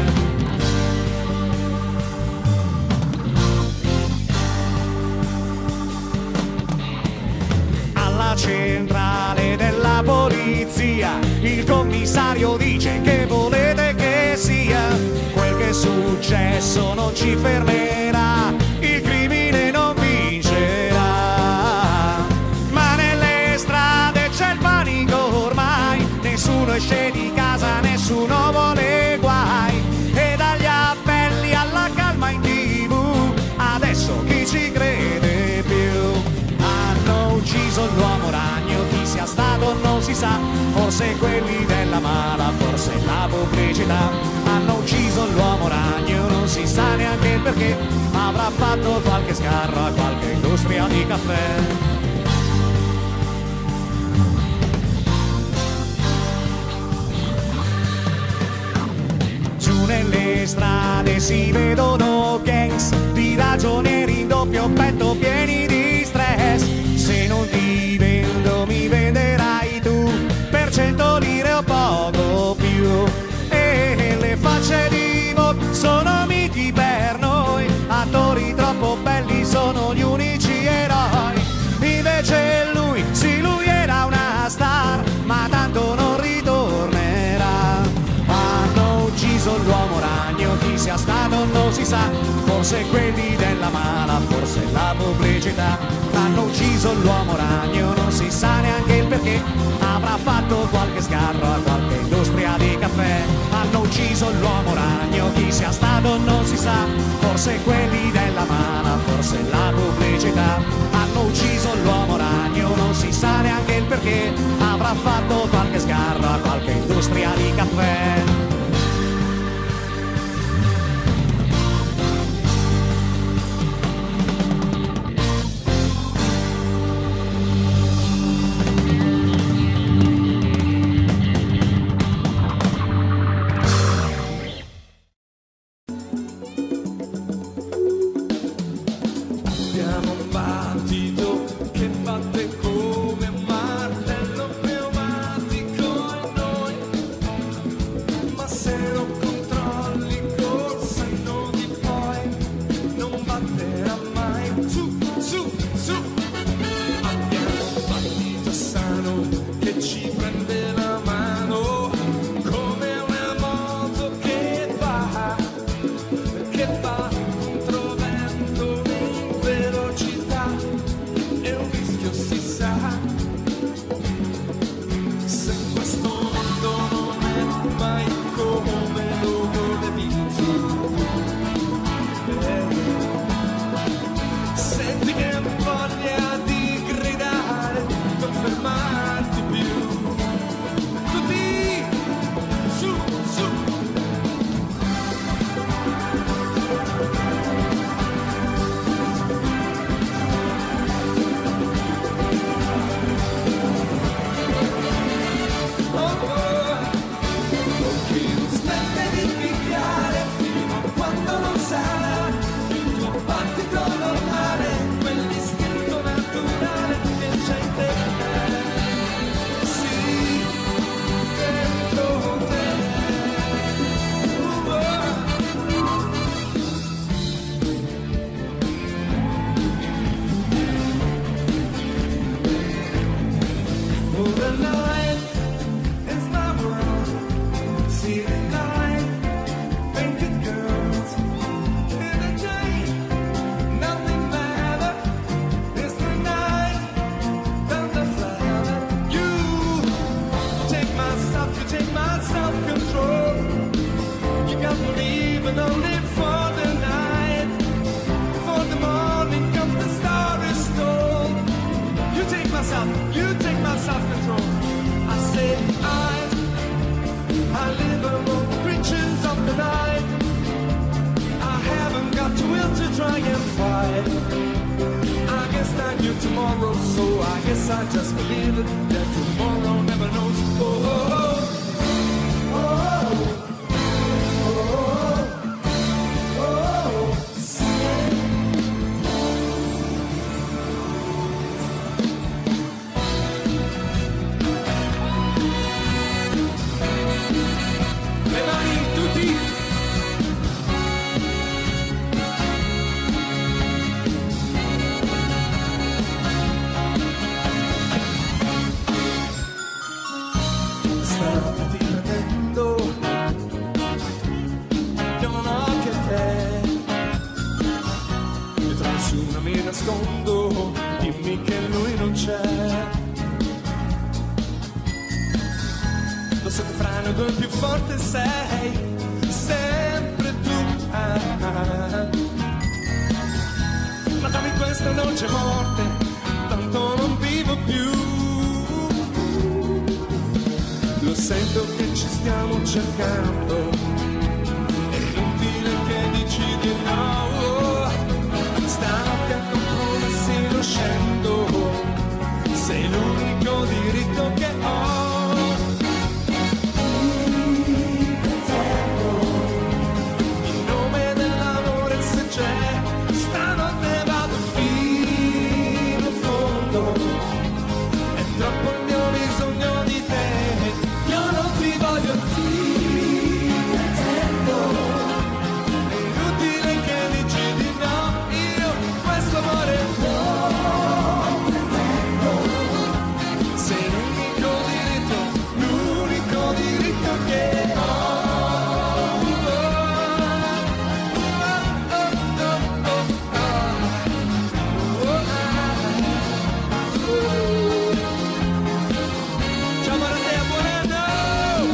Alla centrale della polizia il commissario dice che volete che sia. Quel che è successo non ci fermerà, il crimine non vincerà. Ma nelle strade c'è il panico ormai, nessuno esce di casa, nessuno vuole guai. E dagli appelli alla calma in tv, adesso chi ci crede più? Hanno ucciso l'uomo ragno, chi sia stato non si sa, sa, forse quelli della mala, forse la pubblicità. Hanno ucciso l'uomo ragno, non si sa neanche il perché, avrà fatto qualche sgarro a qualche industria di caffè. Nelle strade si vedono gangs di ragionieri in doppio petto pieni di stress. Se non ti vendo mi venderai tu per cento lire o poco più. E le facce di Vogue sono miti per noi, attori troppo belli sono gli unici eroi. Invece lui, sì lui era una star, ma tanto non ritornerà. Hanno ucciso l'uomo ragno, chi sia stato non si sa, forse quelli della mala, forse la pubblicità. Hanno ucciso l'uomo ragno, non si sa neanche il perché, avrà fatto qualche sgarro a qualche industria di caffè. Hanno ucciso l'uomo ragno, chi sia stato non si sa, forse quelli della mala, forse la pubblicità. Hanno ucciso l'uomo ragno, non si sa neanche il perché, avrà fatto qualche sgarro a qualche industria di caffè. Tomorrow, so I guess I just believe it, that tomorrow never knows. Oh, oh, oh, oh, oh, oh, oh. Le mani tutti. Nascondo, dimmi che lui non c'è. Lo so che fra noi due più forte sei, sempre tu. Ah. Ma dammi questa dolce morte, tanto non vivo più. lo sento che ci stiamo cercando, è inutile che dici di no, stanotte a compromessi lo scendo, sei l'unico diritto che ho. In nome dell'amore se c'è, stanotte vado fino in fondo, è troppo il mio bisogno di te, io non ti voglio più, è inutile che dici di no, io questo amore no, sei l'unico diritto, l'unico diritto che ho. Ciao Maratea, buon anno!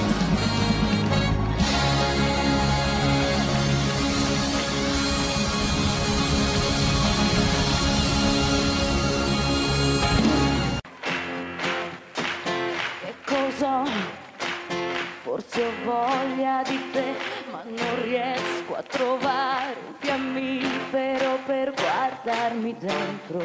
Che cosa? Forse ho voglia di te, ma non riesco a trovare un fiammifero per guardarmi dentro.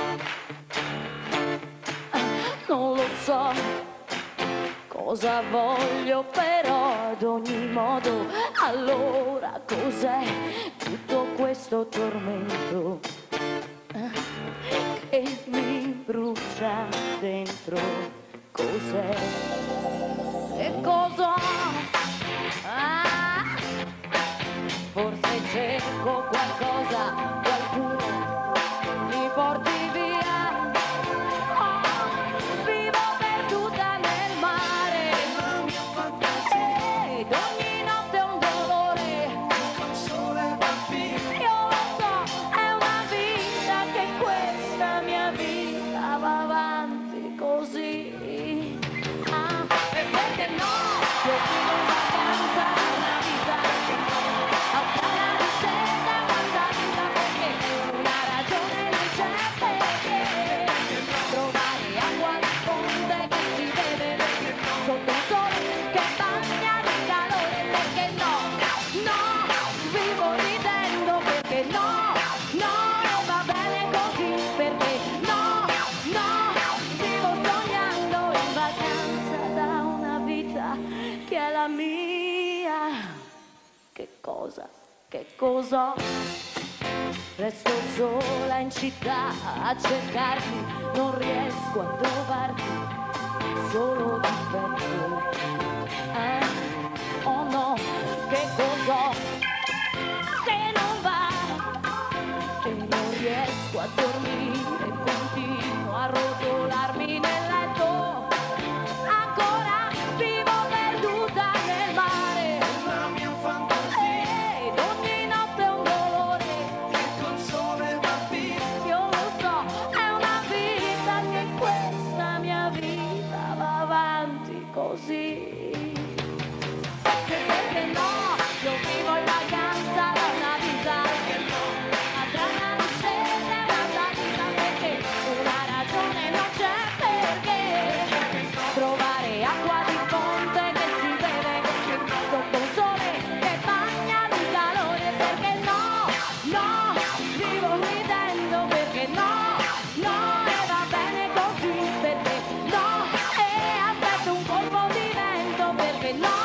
Ah, non lo so cosa voglio, però ad ogni modo, allora cos'è tutto questo tormento ah, che mi brucia dentro? Cos'è? Che cosa? Ah, forse cerco qualcosa, qualcuno mi porti via. Oh, vivo perduta nel mare, ed ogni notte è un dolore. Io lo so, è una vita che questa mia vita va avanti così. Ah, e perché no? Io vivo in vacanza una vita a cara di seta, quanta vita, perché una ragione non c'è, perché trovare acqua di fonte che si beve sotto il sole che bagna di calore, perché no, no, vivo ridendo, perché no, no, non va bene così, perché no, no, vivo sognando in vacanza da una vita che è la mia. Che cosa, che cosa? Resto sola in città a cercarti, non riesco a trovarti, solo difetto. Eh? Oh no, che cosa? Che non va, che non riesco a dormire, continuo a rotolarmi nel letto. Ancora vivo perduta nel mare, la mia fantasia, ed ogni notte è un dolore che col sole va via. Io lo so, è una vita che questa mia vita va avanti così. Perché no, io vivo in vacanza da una vita che no, a trama di stelle una vita, perché una ragione non c'è, perché trovare acqua di fonte che si beve sotto un sole che bagna di calore, perché no, no, vivo ridendo, perché no, no, e va bene così, perché no, e aspetto un colpo di vento, perché no.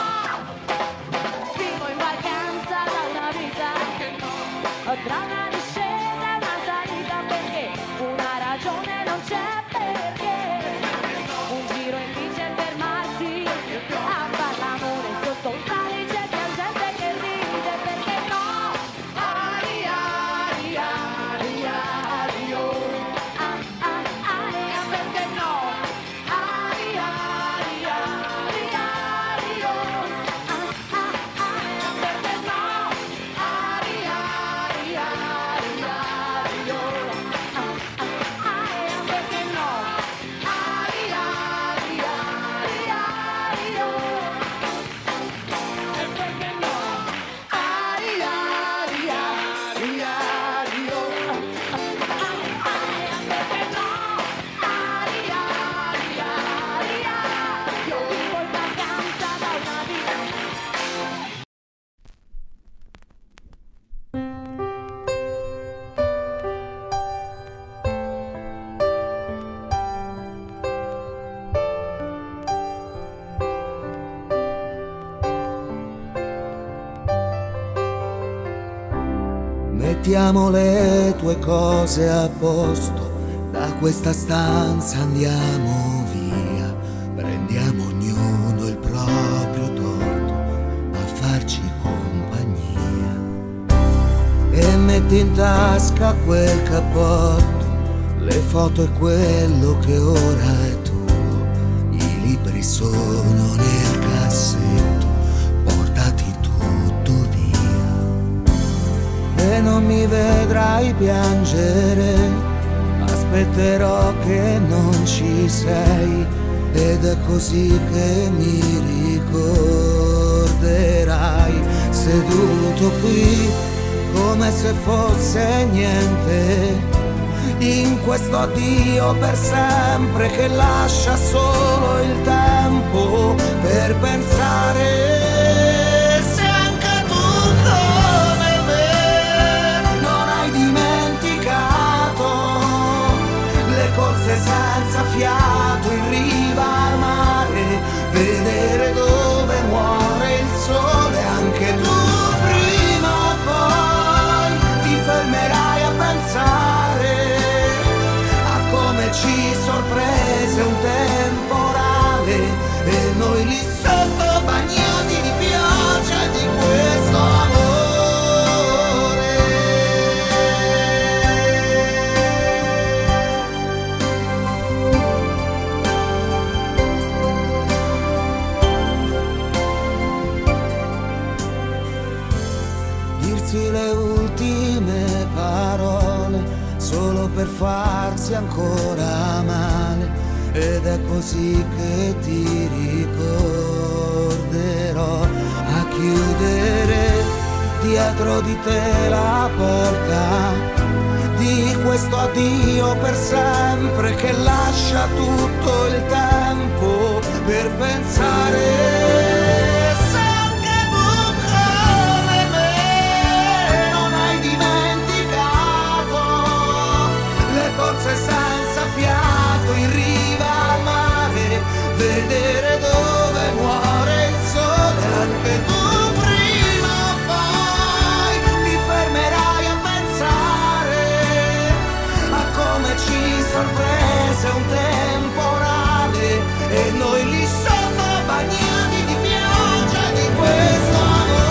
Mettiamo le tue cose a posto, da questa stanza andiamo via, prendiamo ognuno il proprio torto a farci compagnia. E metti in tasca quel cappotto, le foto e quello che ora è tuo, i libri sono nel cassetto, portati tutto via. E non mi vedrai piangere, aspetterò che non ci sei, ed è così che mi ricorderai, seduto qui come se fosse niente, in questo addio per sempre che lascia solo il tempo per pensare. Se anche tu come me non hai dimenticato le corse senza fiato in riva al mare, vedere dove muore il sole, anche tu prima o poi ti fermerai a pensare a come ci sorprese un temporale e noi lì sotto bagnati di pioggia di questo amore. Dirsi le ultime parole solo per farsi ancora male, ed è così che ti ricorderò, a chiudere dietro di te la porta di questo addio per sempre che lascia tutto il tempo per pensare. Senza fiato in riva al mare, vedere dove muore il sole, anche tu prima o poi ti fermerai a pensare a come ci sorprese un temporale e noi lì sotto bagnati di pioggia di questo amore.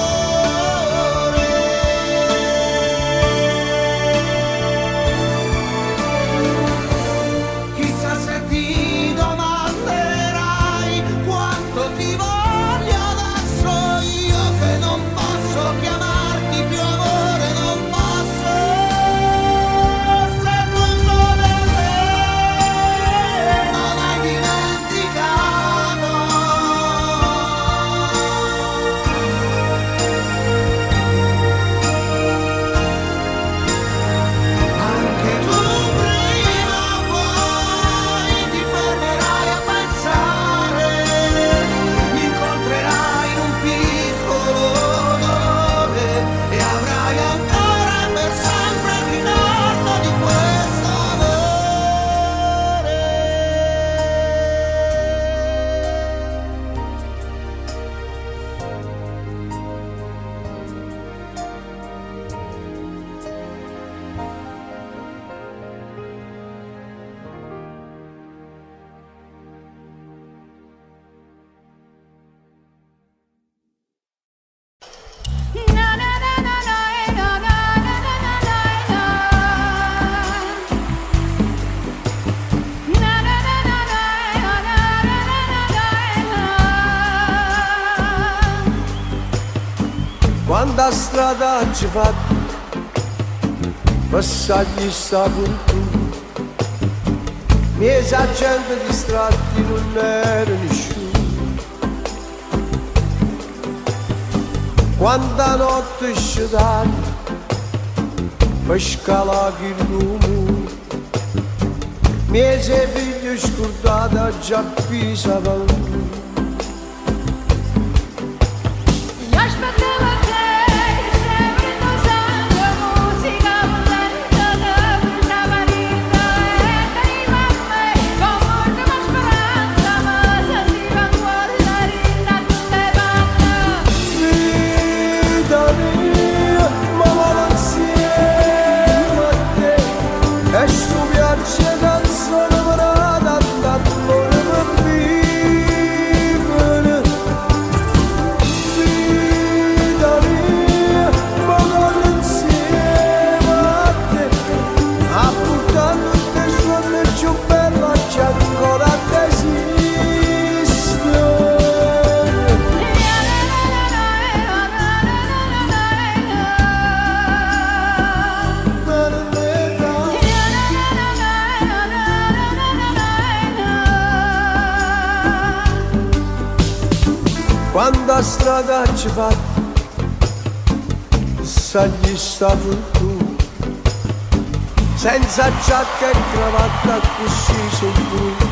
Quanta strada ci fatto, passaggi sta con tu, miesa gente distratti non era nessuno. Quanta notte sciatata, per scalare il lume, miese figlio scordata già pisava. Vita mia, ma vado insieme. quando a strada ci fatti, sagli stato tu, senza giacca e cravatta così su tu.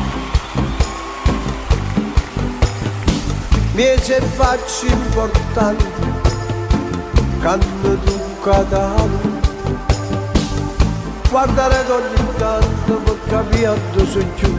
Miei facci importanti, quando tu cadavi, guardare ogni tanto per capire dove sei giù.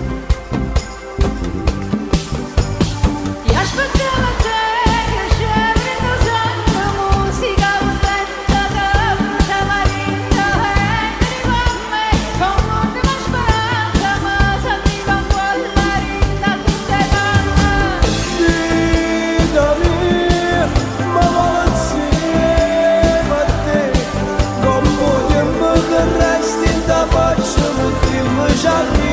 Io aspettavo te che c'eri usando musica contenta che bruciava linda e veniva a me con un'ultima speranza, ma sentiva quella rinda tutte canne. Vita mia, ma voglio insieme a te, con un tempo che resti da faccia l'ultimo giardino.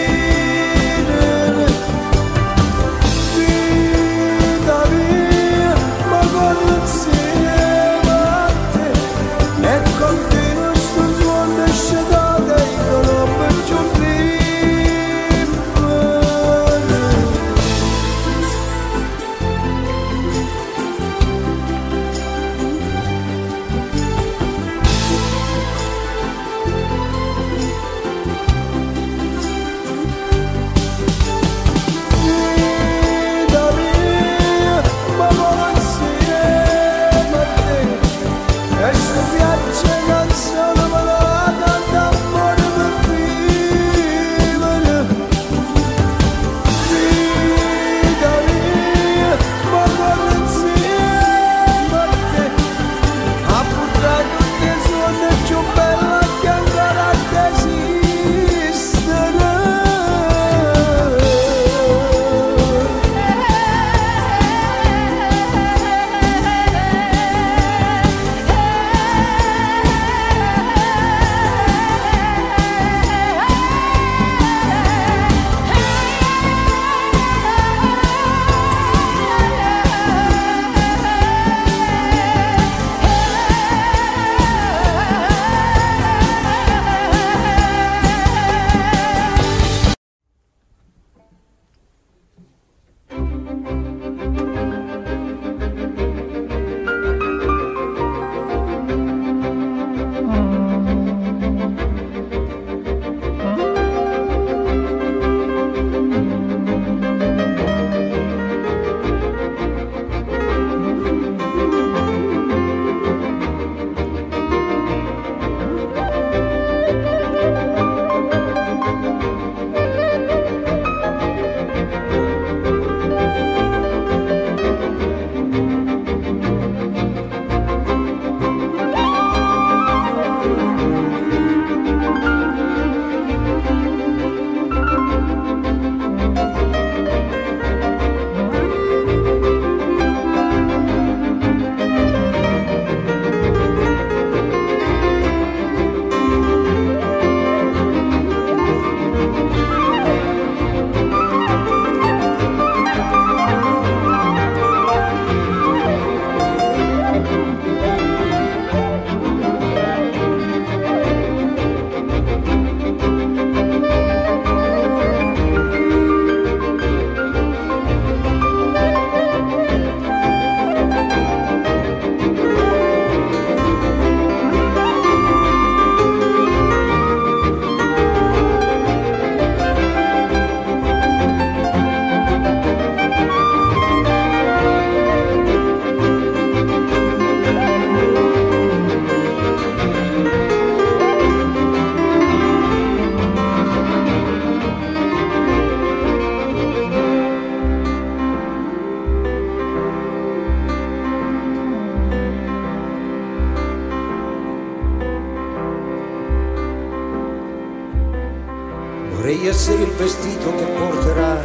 Vorrei essere il vestito che porterai,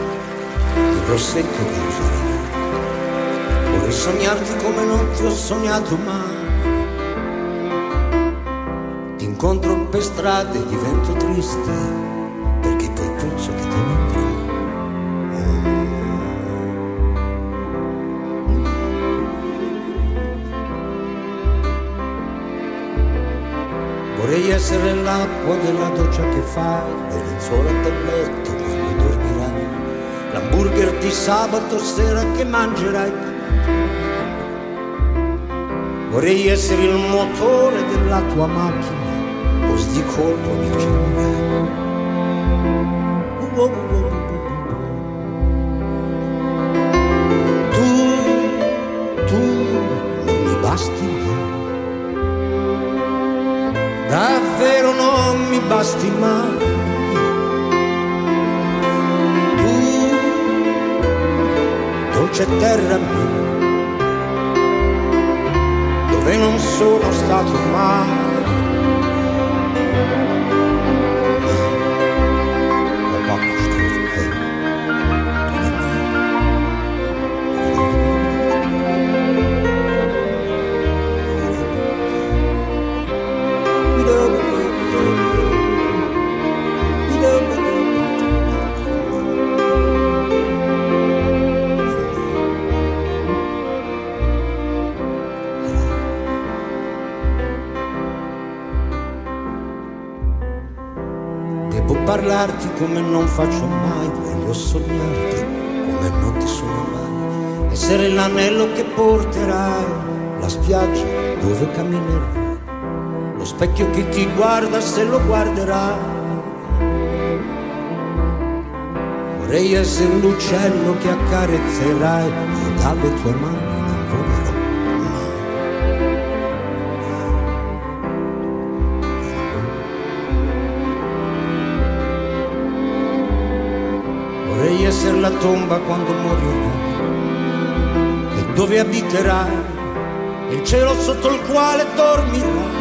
il rossetto che userai. Vorrei sognarti come non ti ho sognato mai. Ti incontro per strada e divento triste, perché poi penso che te ne andrai. Vorrei essere l'acqua della doccia che fai, le lenzuola del letto quando dormirai, hamburger di sabato sera che mangerai. Vorrei essere il motore della tua macchina, così di colpo mi accelerai. Oh, oh, oh. Tu, tu non mi basti mai, davvero non mi basti mai. Tu, dolce terra mia, dove non sono stato mai. Parlarti come non faccio mai, voglio sognarti come non ti sono mai, essere l'anello che porterai, la spiaggia dove camminerai, lo specchio che ti guarda se lo guarderai. Vorrei essere l'uccello che accarezzerai, io dalle tue mani non volerò mai. Vorrei essere la tomba quando morirai, e dove abiterai, il cielo sotto il quale dormirai.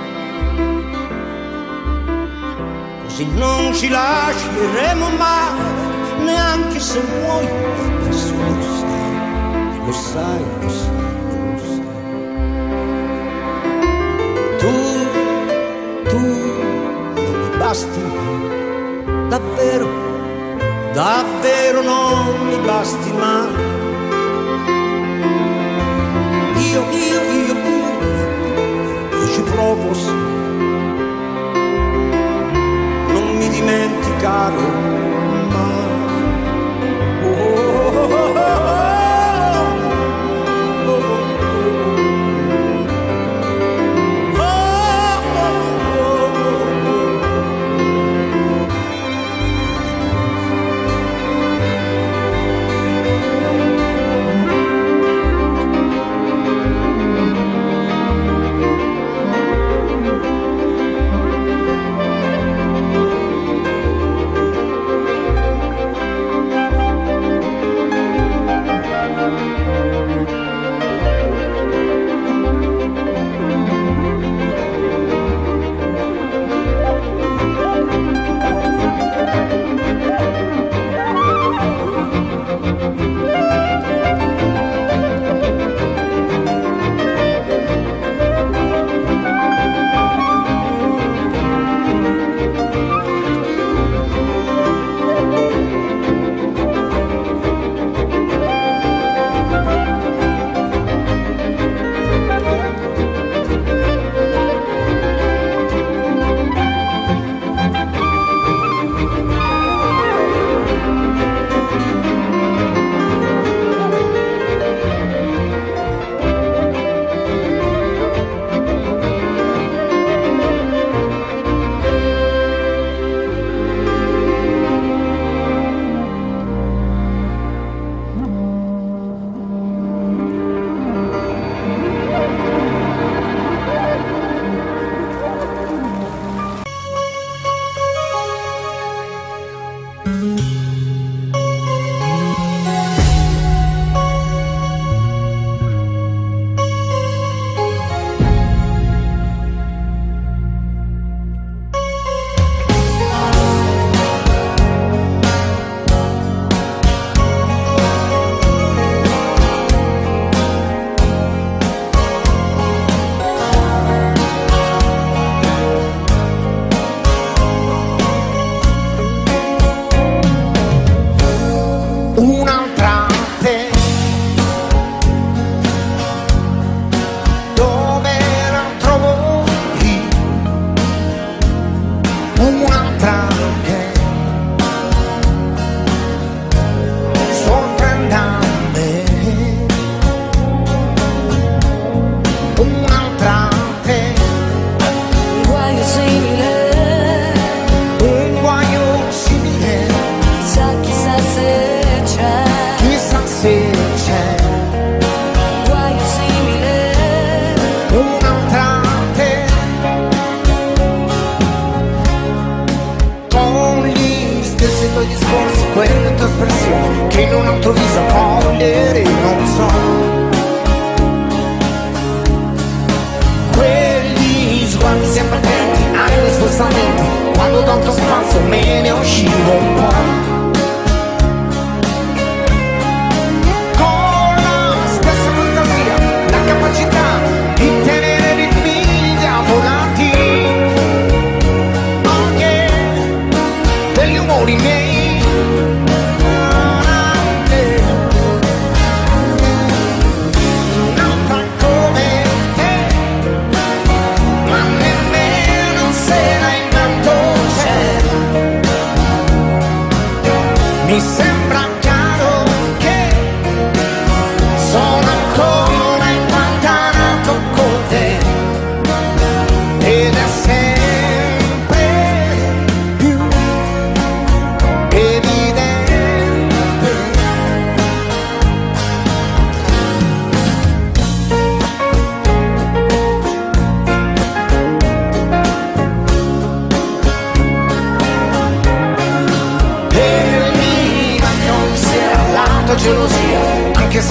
Così non ci lasceremo mai, neanche se muoio, adesso lo sai, lo sai, lo sai, lo sai. Tu, tu non mi basti mai, davvero, davvero non mi basti mai. Io, io, io, io, io ci provo sì, non mi dimenticare mai. Oh, oh, oh, oh, oh,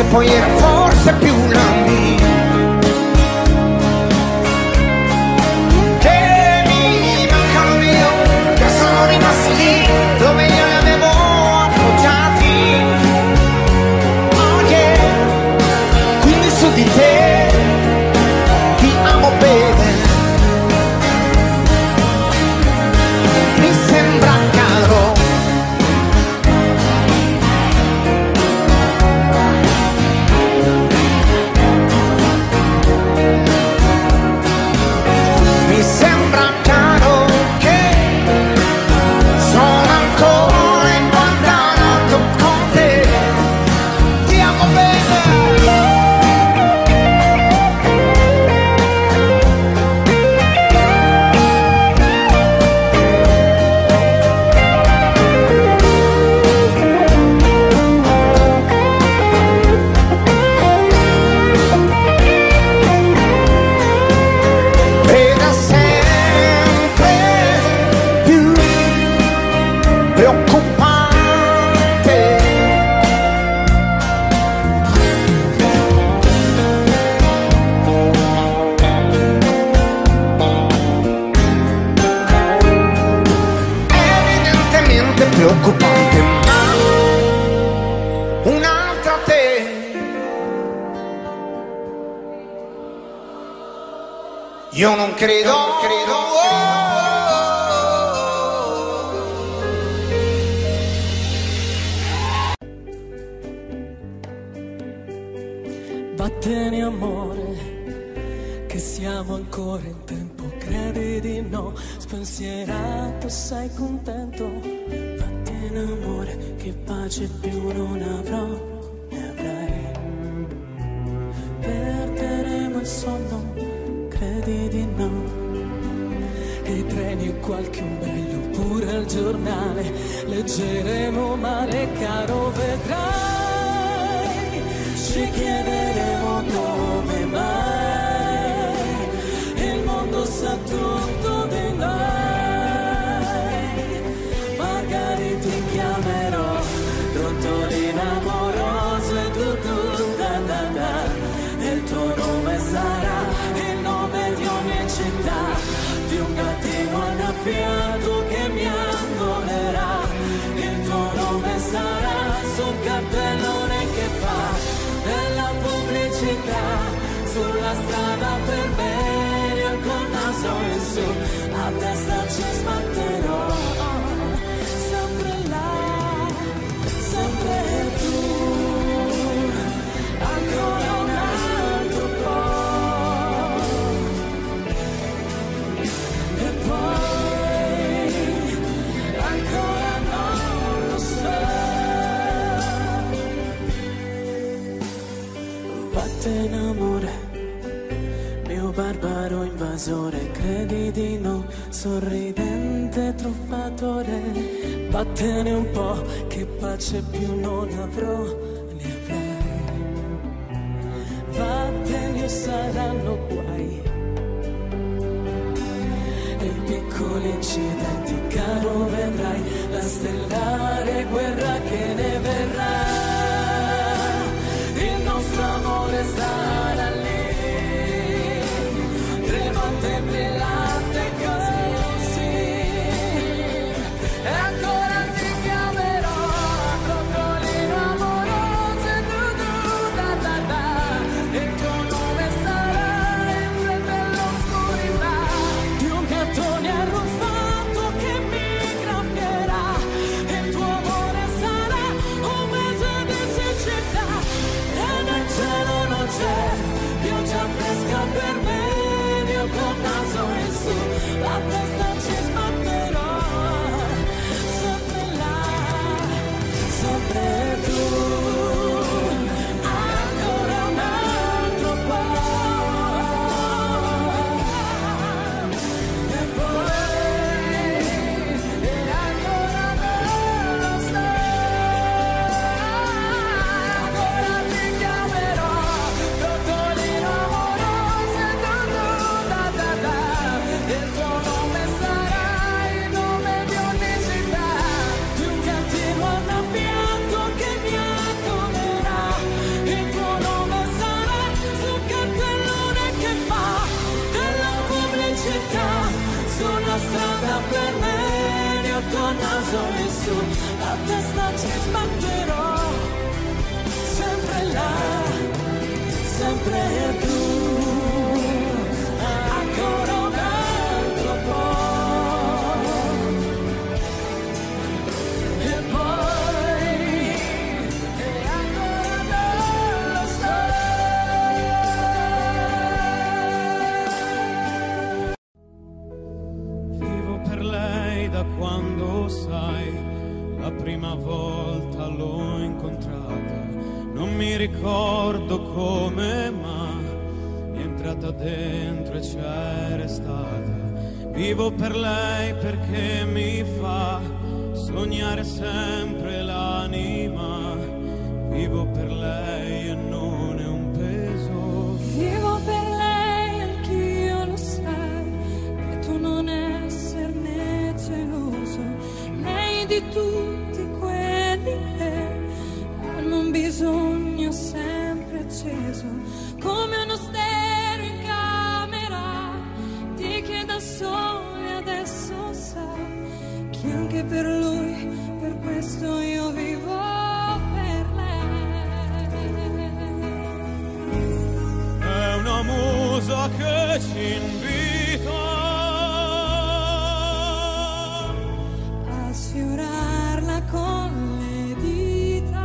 poi era forse più la mia, che mi mancano io, che sono rimasti lì dove io li avevo appoggiati. Oh yeah, quindi su di te ti amo bene. Mi sembra caro, mi sembra caro che sono ancora impantanando con te. Ti amo bene. Era sempre più preoccupante. Evidentemente preoccupante, ma un'altra te. Io non credo, non credo, Vattene amore, che siamo ancora in tempo, credi di no, spensierato sei contento. Vattene amore, che pace più non avrò, ne avrai. Perderemo il sonno, credi di no, e i treni e qualche ombrello, pure il giornale, leggeremo male caro, vedrai, ci chiederemo come mai il mondo sa tutto di noi. Magari ti chiamerò Trottolino amoroso e tu tu da da da, e il tuo nome sarà il nome di ogni città, di un gattino annaffiato che mi angolerà. Il tuo nome sarà sul cartellone che fa della pubblicità, sulla strada per bene o col naso in su, a destra ci sbatterò, sempre là, sempre tu, ancora un altro po', e poi ancora non lo so. Vattene amore, mio barbaro invasore, credi di no, sorridente truffatore. Vattene un po', che pace più non avrò, ne avrai. Vattene o saranno guai, e piccoli incidenti caro vedrai, la stellare guerra che ne verrà. Il nostro amore sarà lì, tremante e brillante così, e ancora ti chiamerò Trottolino amoroso e tu tu da da da, e il tuo nome sarà sempre nell'oscurità, di un gattone arruffato che mi graffierà. Il tuo amore sarà un mese di siccità, e nel cielo non c'è pioggia fresca per me, io col naso in su, la testa ci sbatterò, sempre là, sempre tu, ancora un altro po', e poi, e ancora non lo so, ancora ti chiamerò Trottolino amoroso e tu tu da da da, il tuo nome sarà col naso in su, la testa ci sbatterò, sempre là, sempre tu, ancora un altro po', e poi, e ancora non lo so. Vivo per lei da quando, sai, la prima volta l'ho incontrata. Non mi ricordo come, ma mi è entrata dentro e c'è restata. Vivo per lei perché mi fa sognare sempre l'anima. Vivo per lei e non è un peso. Vivo per lei, anch'io lo sai, che tu non esserne geloso. Lei di tutti quelli che hanno un bisogno sempre acceso, come uno stereo in camera, di che da sole adesso sa che anche per lui, per questo io vivo per lei. È una musa che ci invita A sfiorarla con le dita,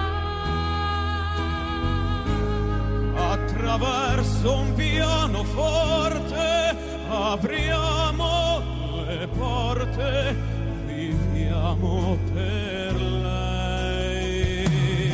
attraverso un pianoforte. Apriamo le porte, viviamo per lei.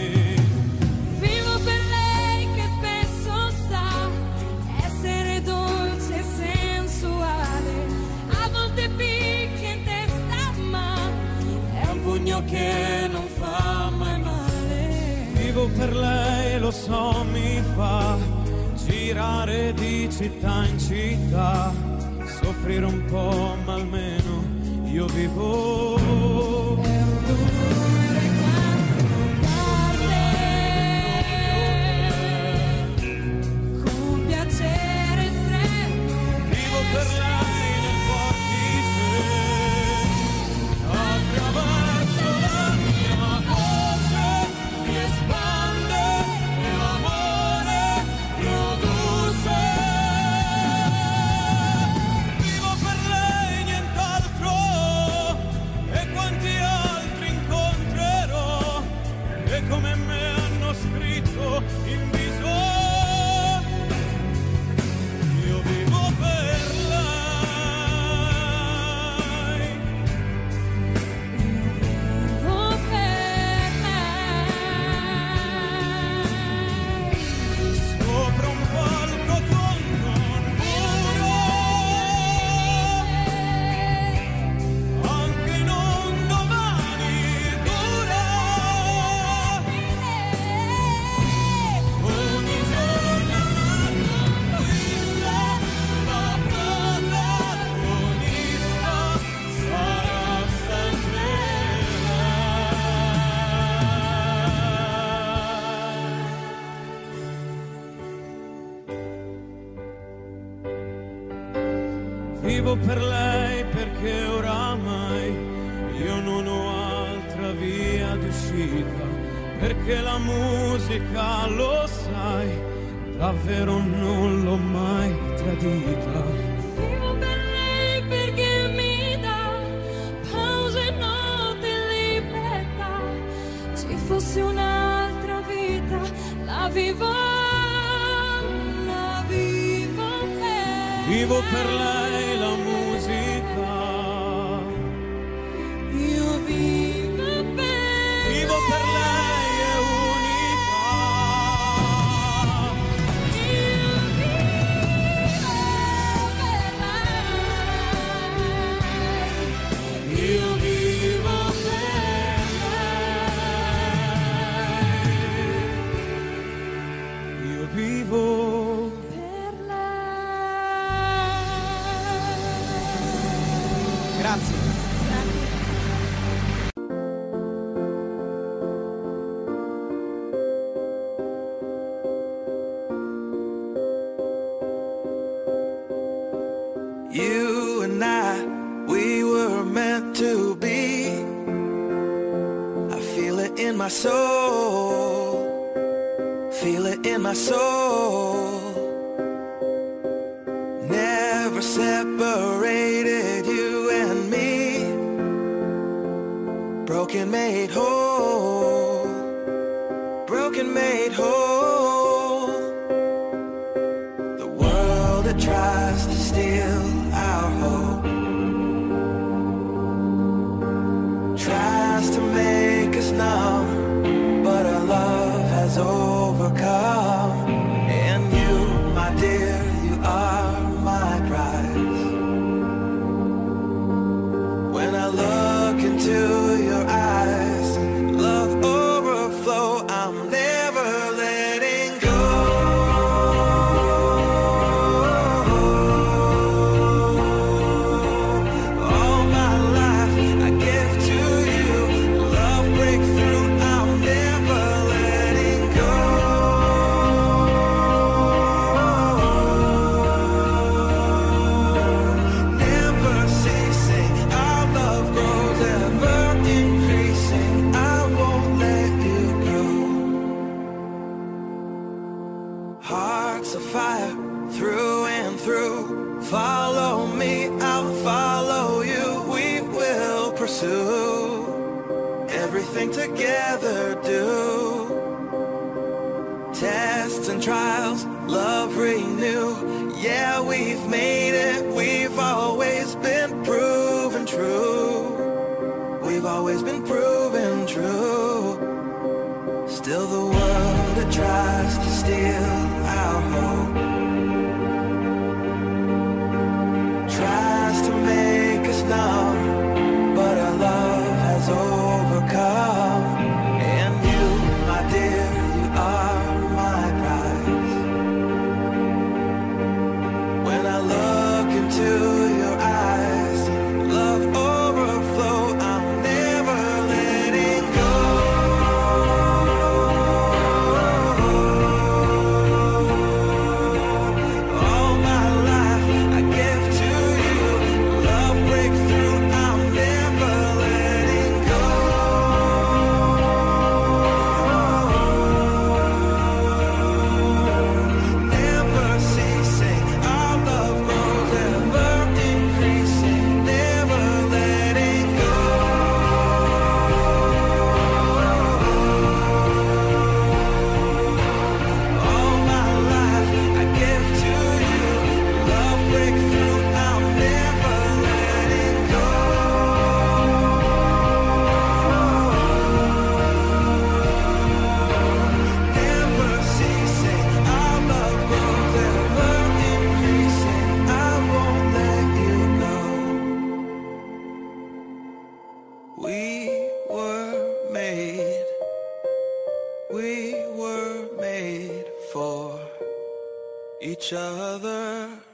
vivo per lei che spesso sa essere dolce e sensuale, a volte picchia in testa ma è un pugno che non fa mai male. Vivo per lei, lo so, mi fa girare di città in città, soffrire un po', ma almeno io vivo. Con piacere estremo Vivo per lei nel portice, attraverso la mia voce si espande e l'amore produce. Vivo per lei, nient'altro, e quanti altri incontrerò che come me hanno scritto in viso. Io vivo per lei. vivo per lei. Sopra un palco contro un muro, anche non domani dura. Ogni giorno una conquista, la protagonista sarà sempre lei. Vivo per lei perché oramai io non ho altra via d'uscita, perché la musica, lo sai, davvero non l'ho mai tradita. Vivo per lei perché mi dà pause, note e libertà. Ci fosse un'altra vita, la vivo, la vivo per Vivo per lei la musica. Io vivo per Vivo per lei è unica. Io vivo per lei. Io vivo per lei. Io vivo per lei. Grazie. You and I, we were meant to be. my soul, feel it in my soul. Never separated you and me. Broken made whole, broken made whole. The world that tries to steal our hope tries to make us numb, but our love has overcome. And you, my dear, you are my prize. When I look into your eyes, love overflow, I'm never letting go. All my life I give to you, love breakthrough, I'm never letting go. Never ceasing, our love grows ever increasing, I won't let you go. Hearts of fire through and through, follow me, I'll follow you, we will pursue everything together, do tests and trials, love renew. Yeah, we've made it, we've always been proven true. We've always been proven true. Still the world that tries to steal our hope tries to make us numb, but our love has overcome. And you, my dear, you are my prize. When I look into your eyes, love overflow, I'm never letting go. All my life I give to you, love breakthrough, I'm never letting go. Never ceasing, our love grows ever increasing, never letting go. All my life I give to you, love breakthrough, I'm never letting go. Never ceasing, our love grows ever increasing, I won't let you go. We were made, we were made for each other.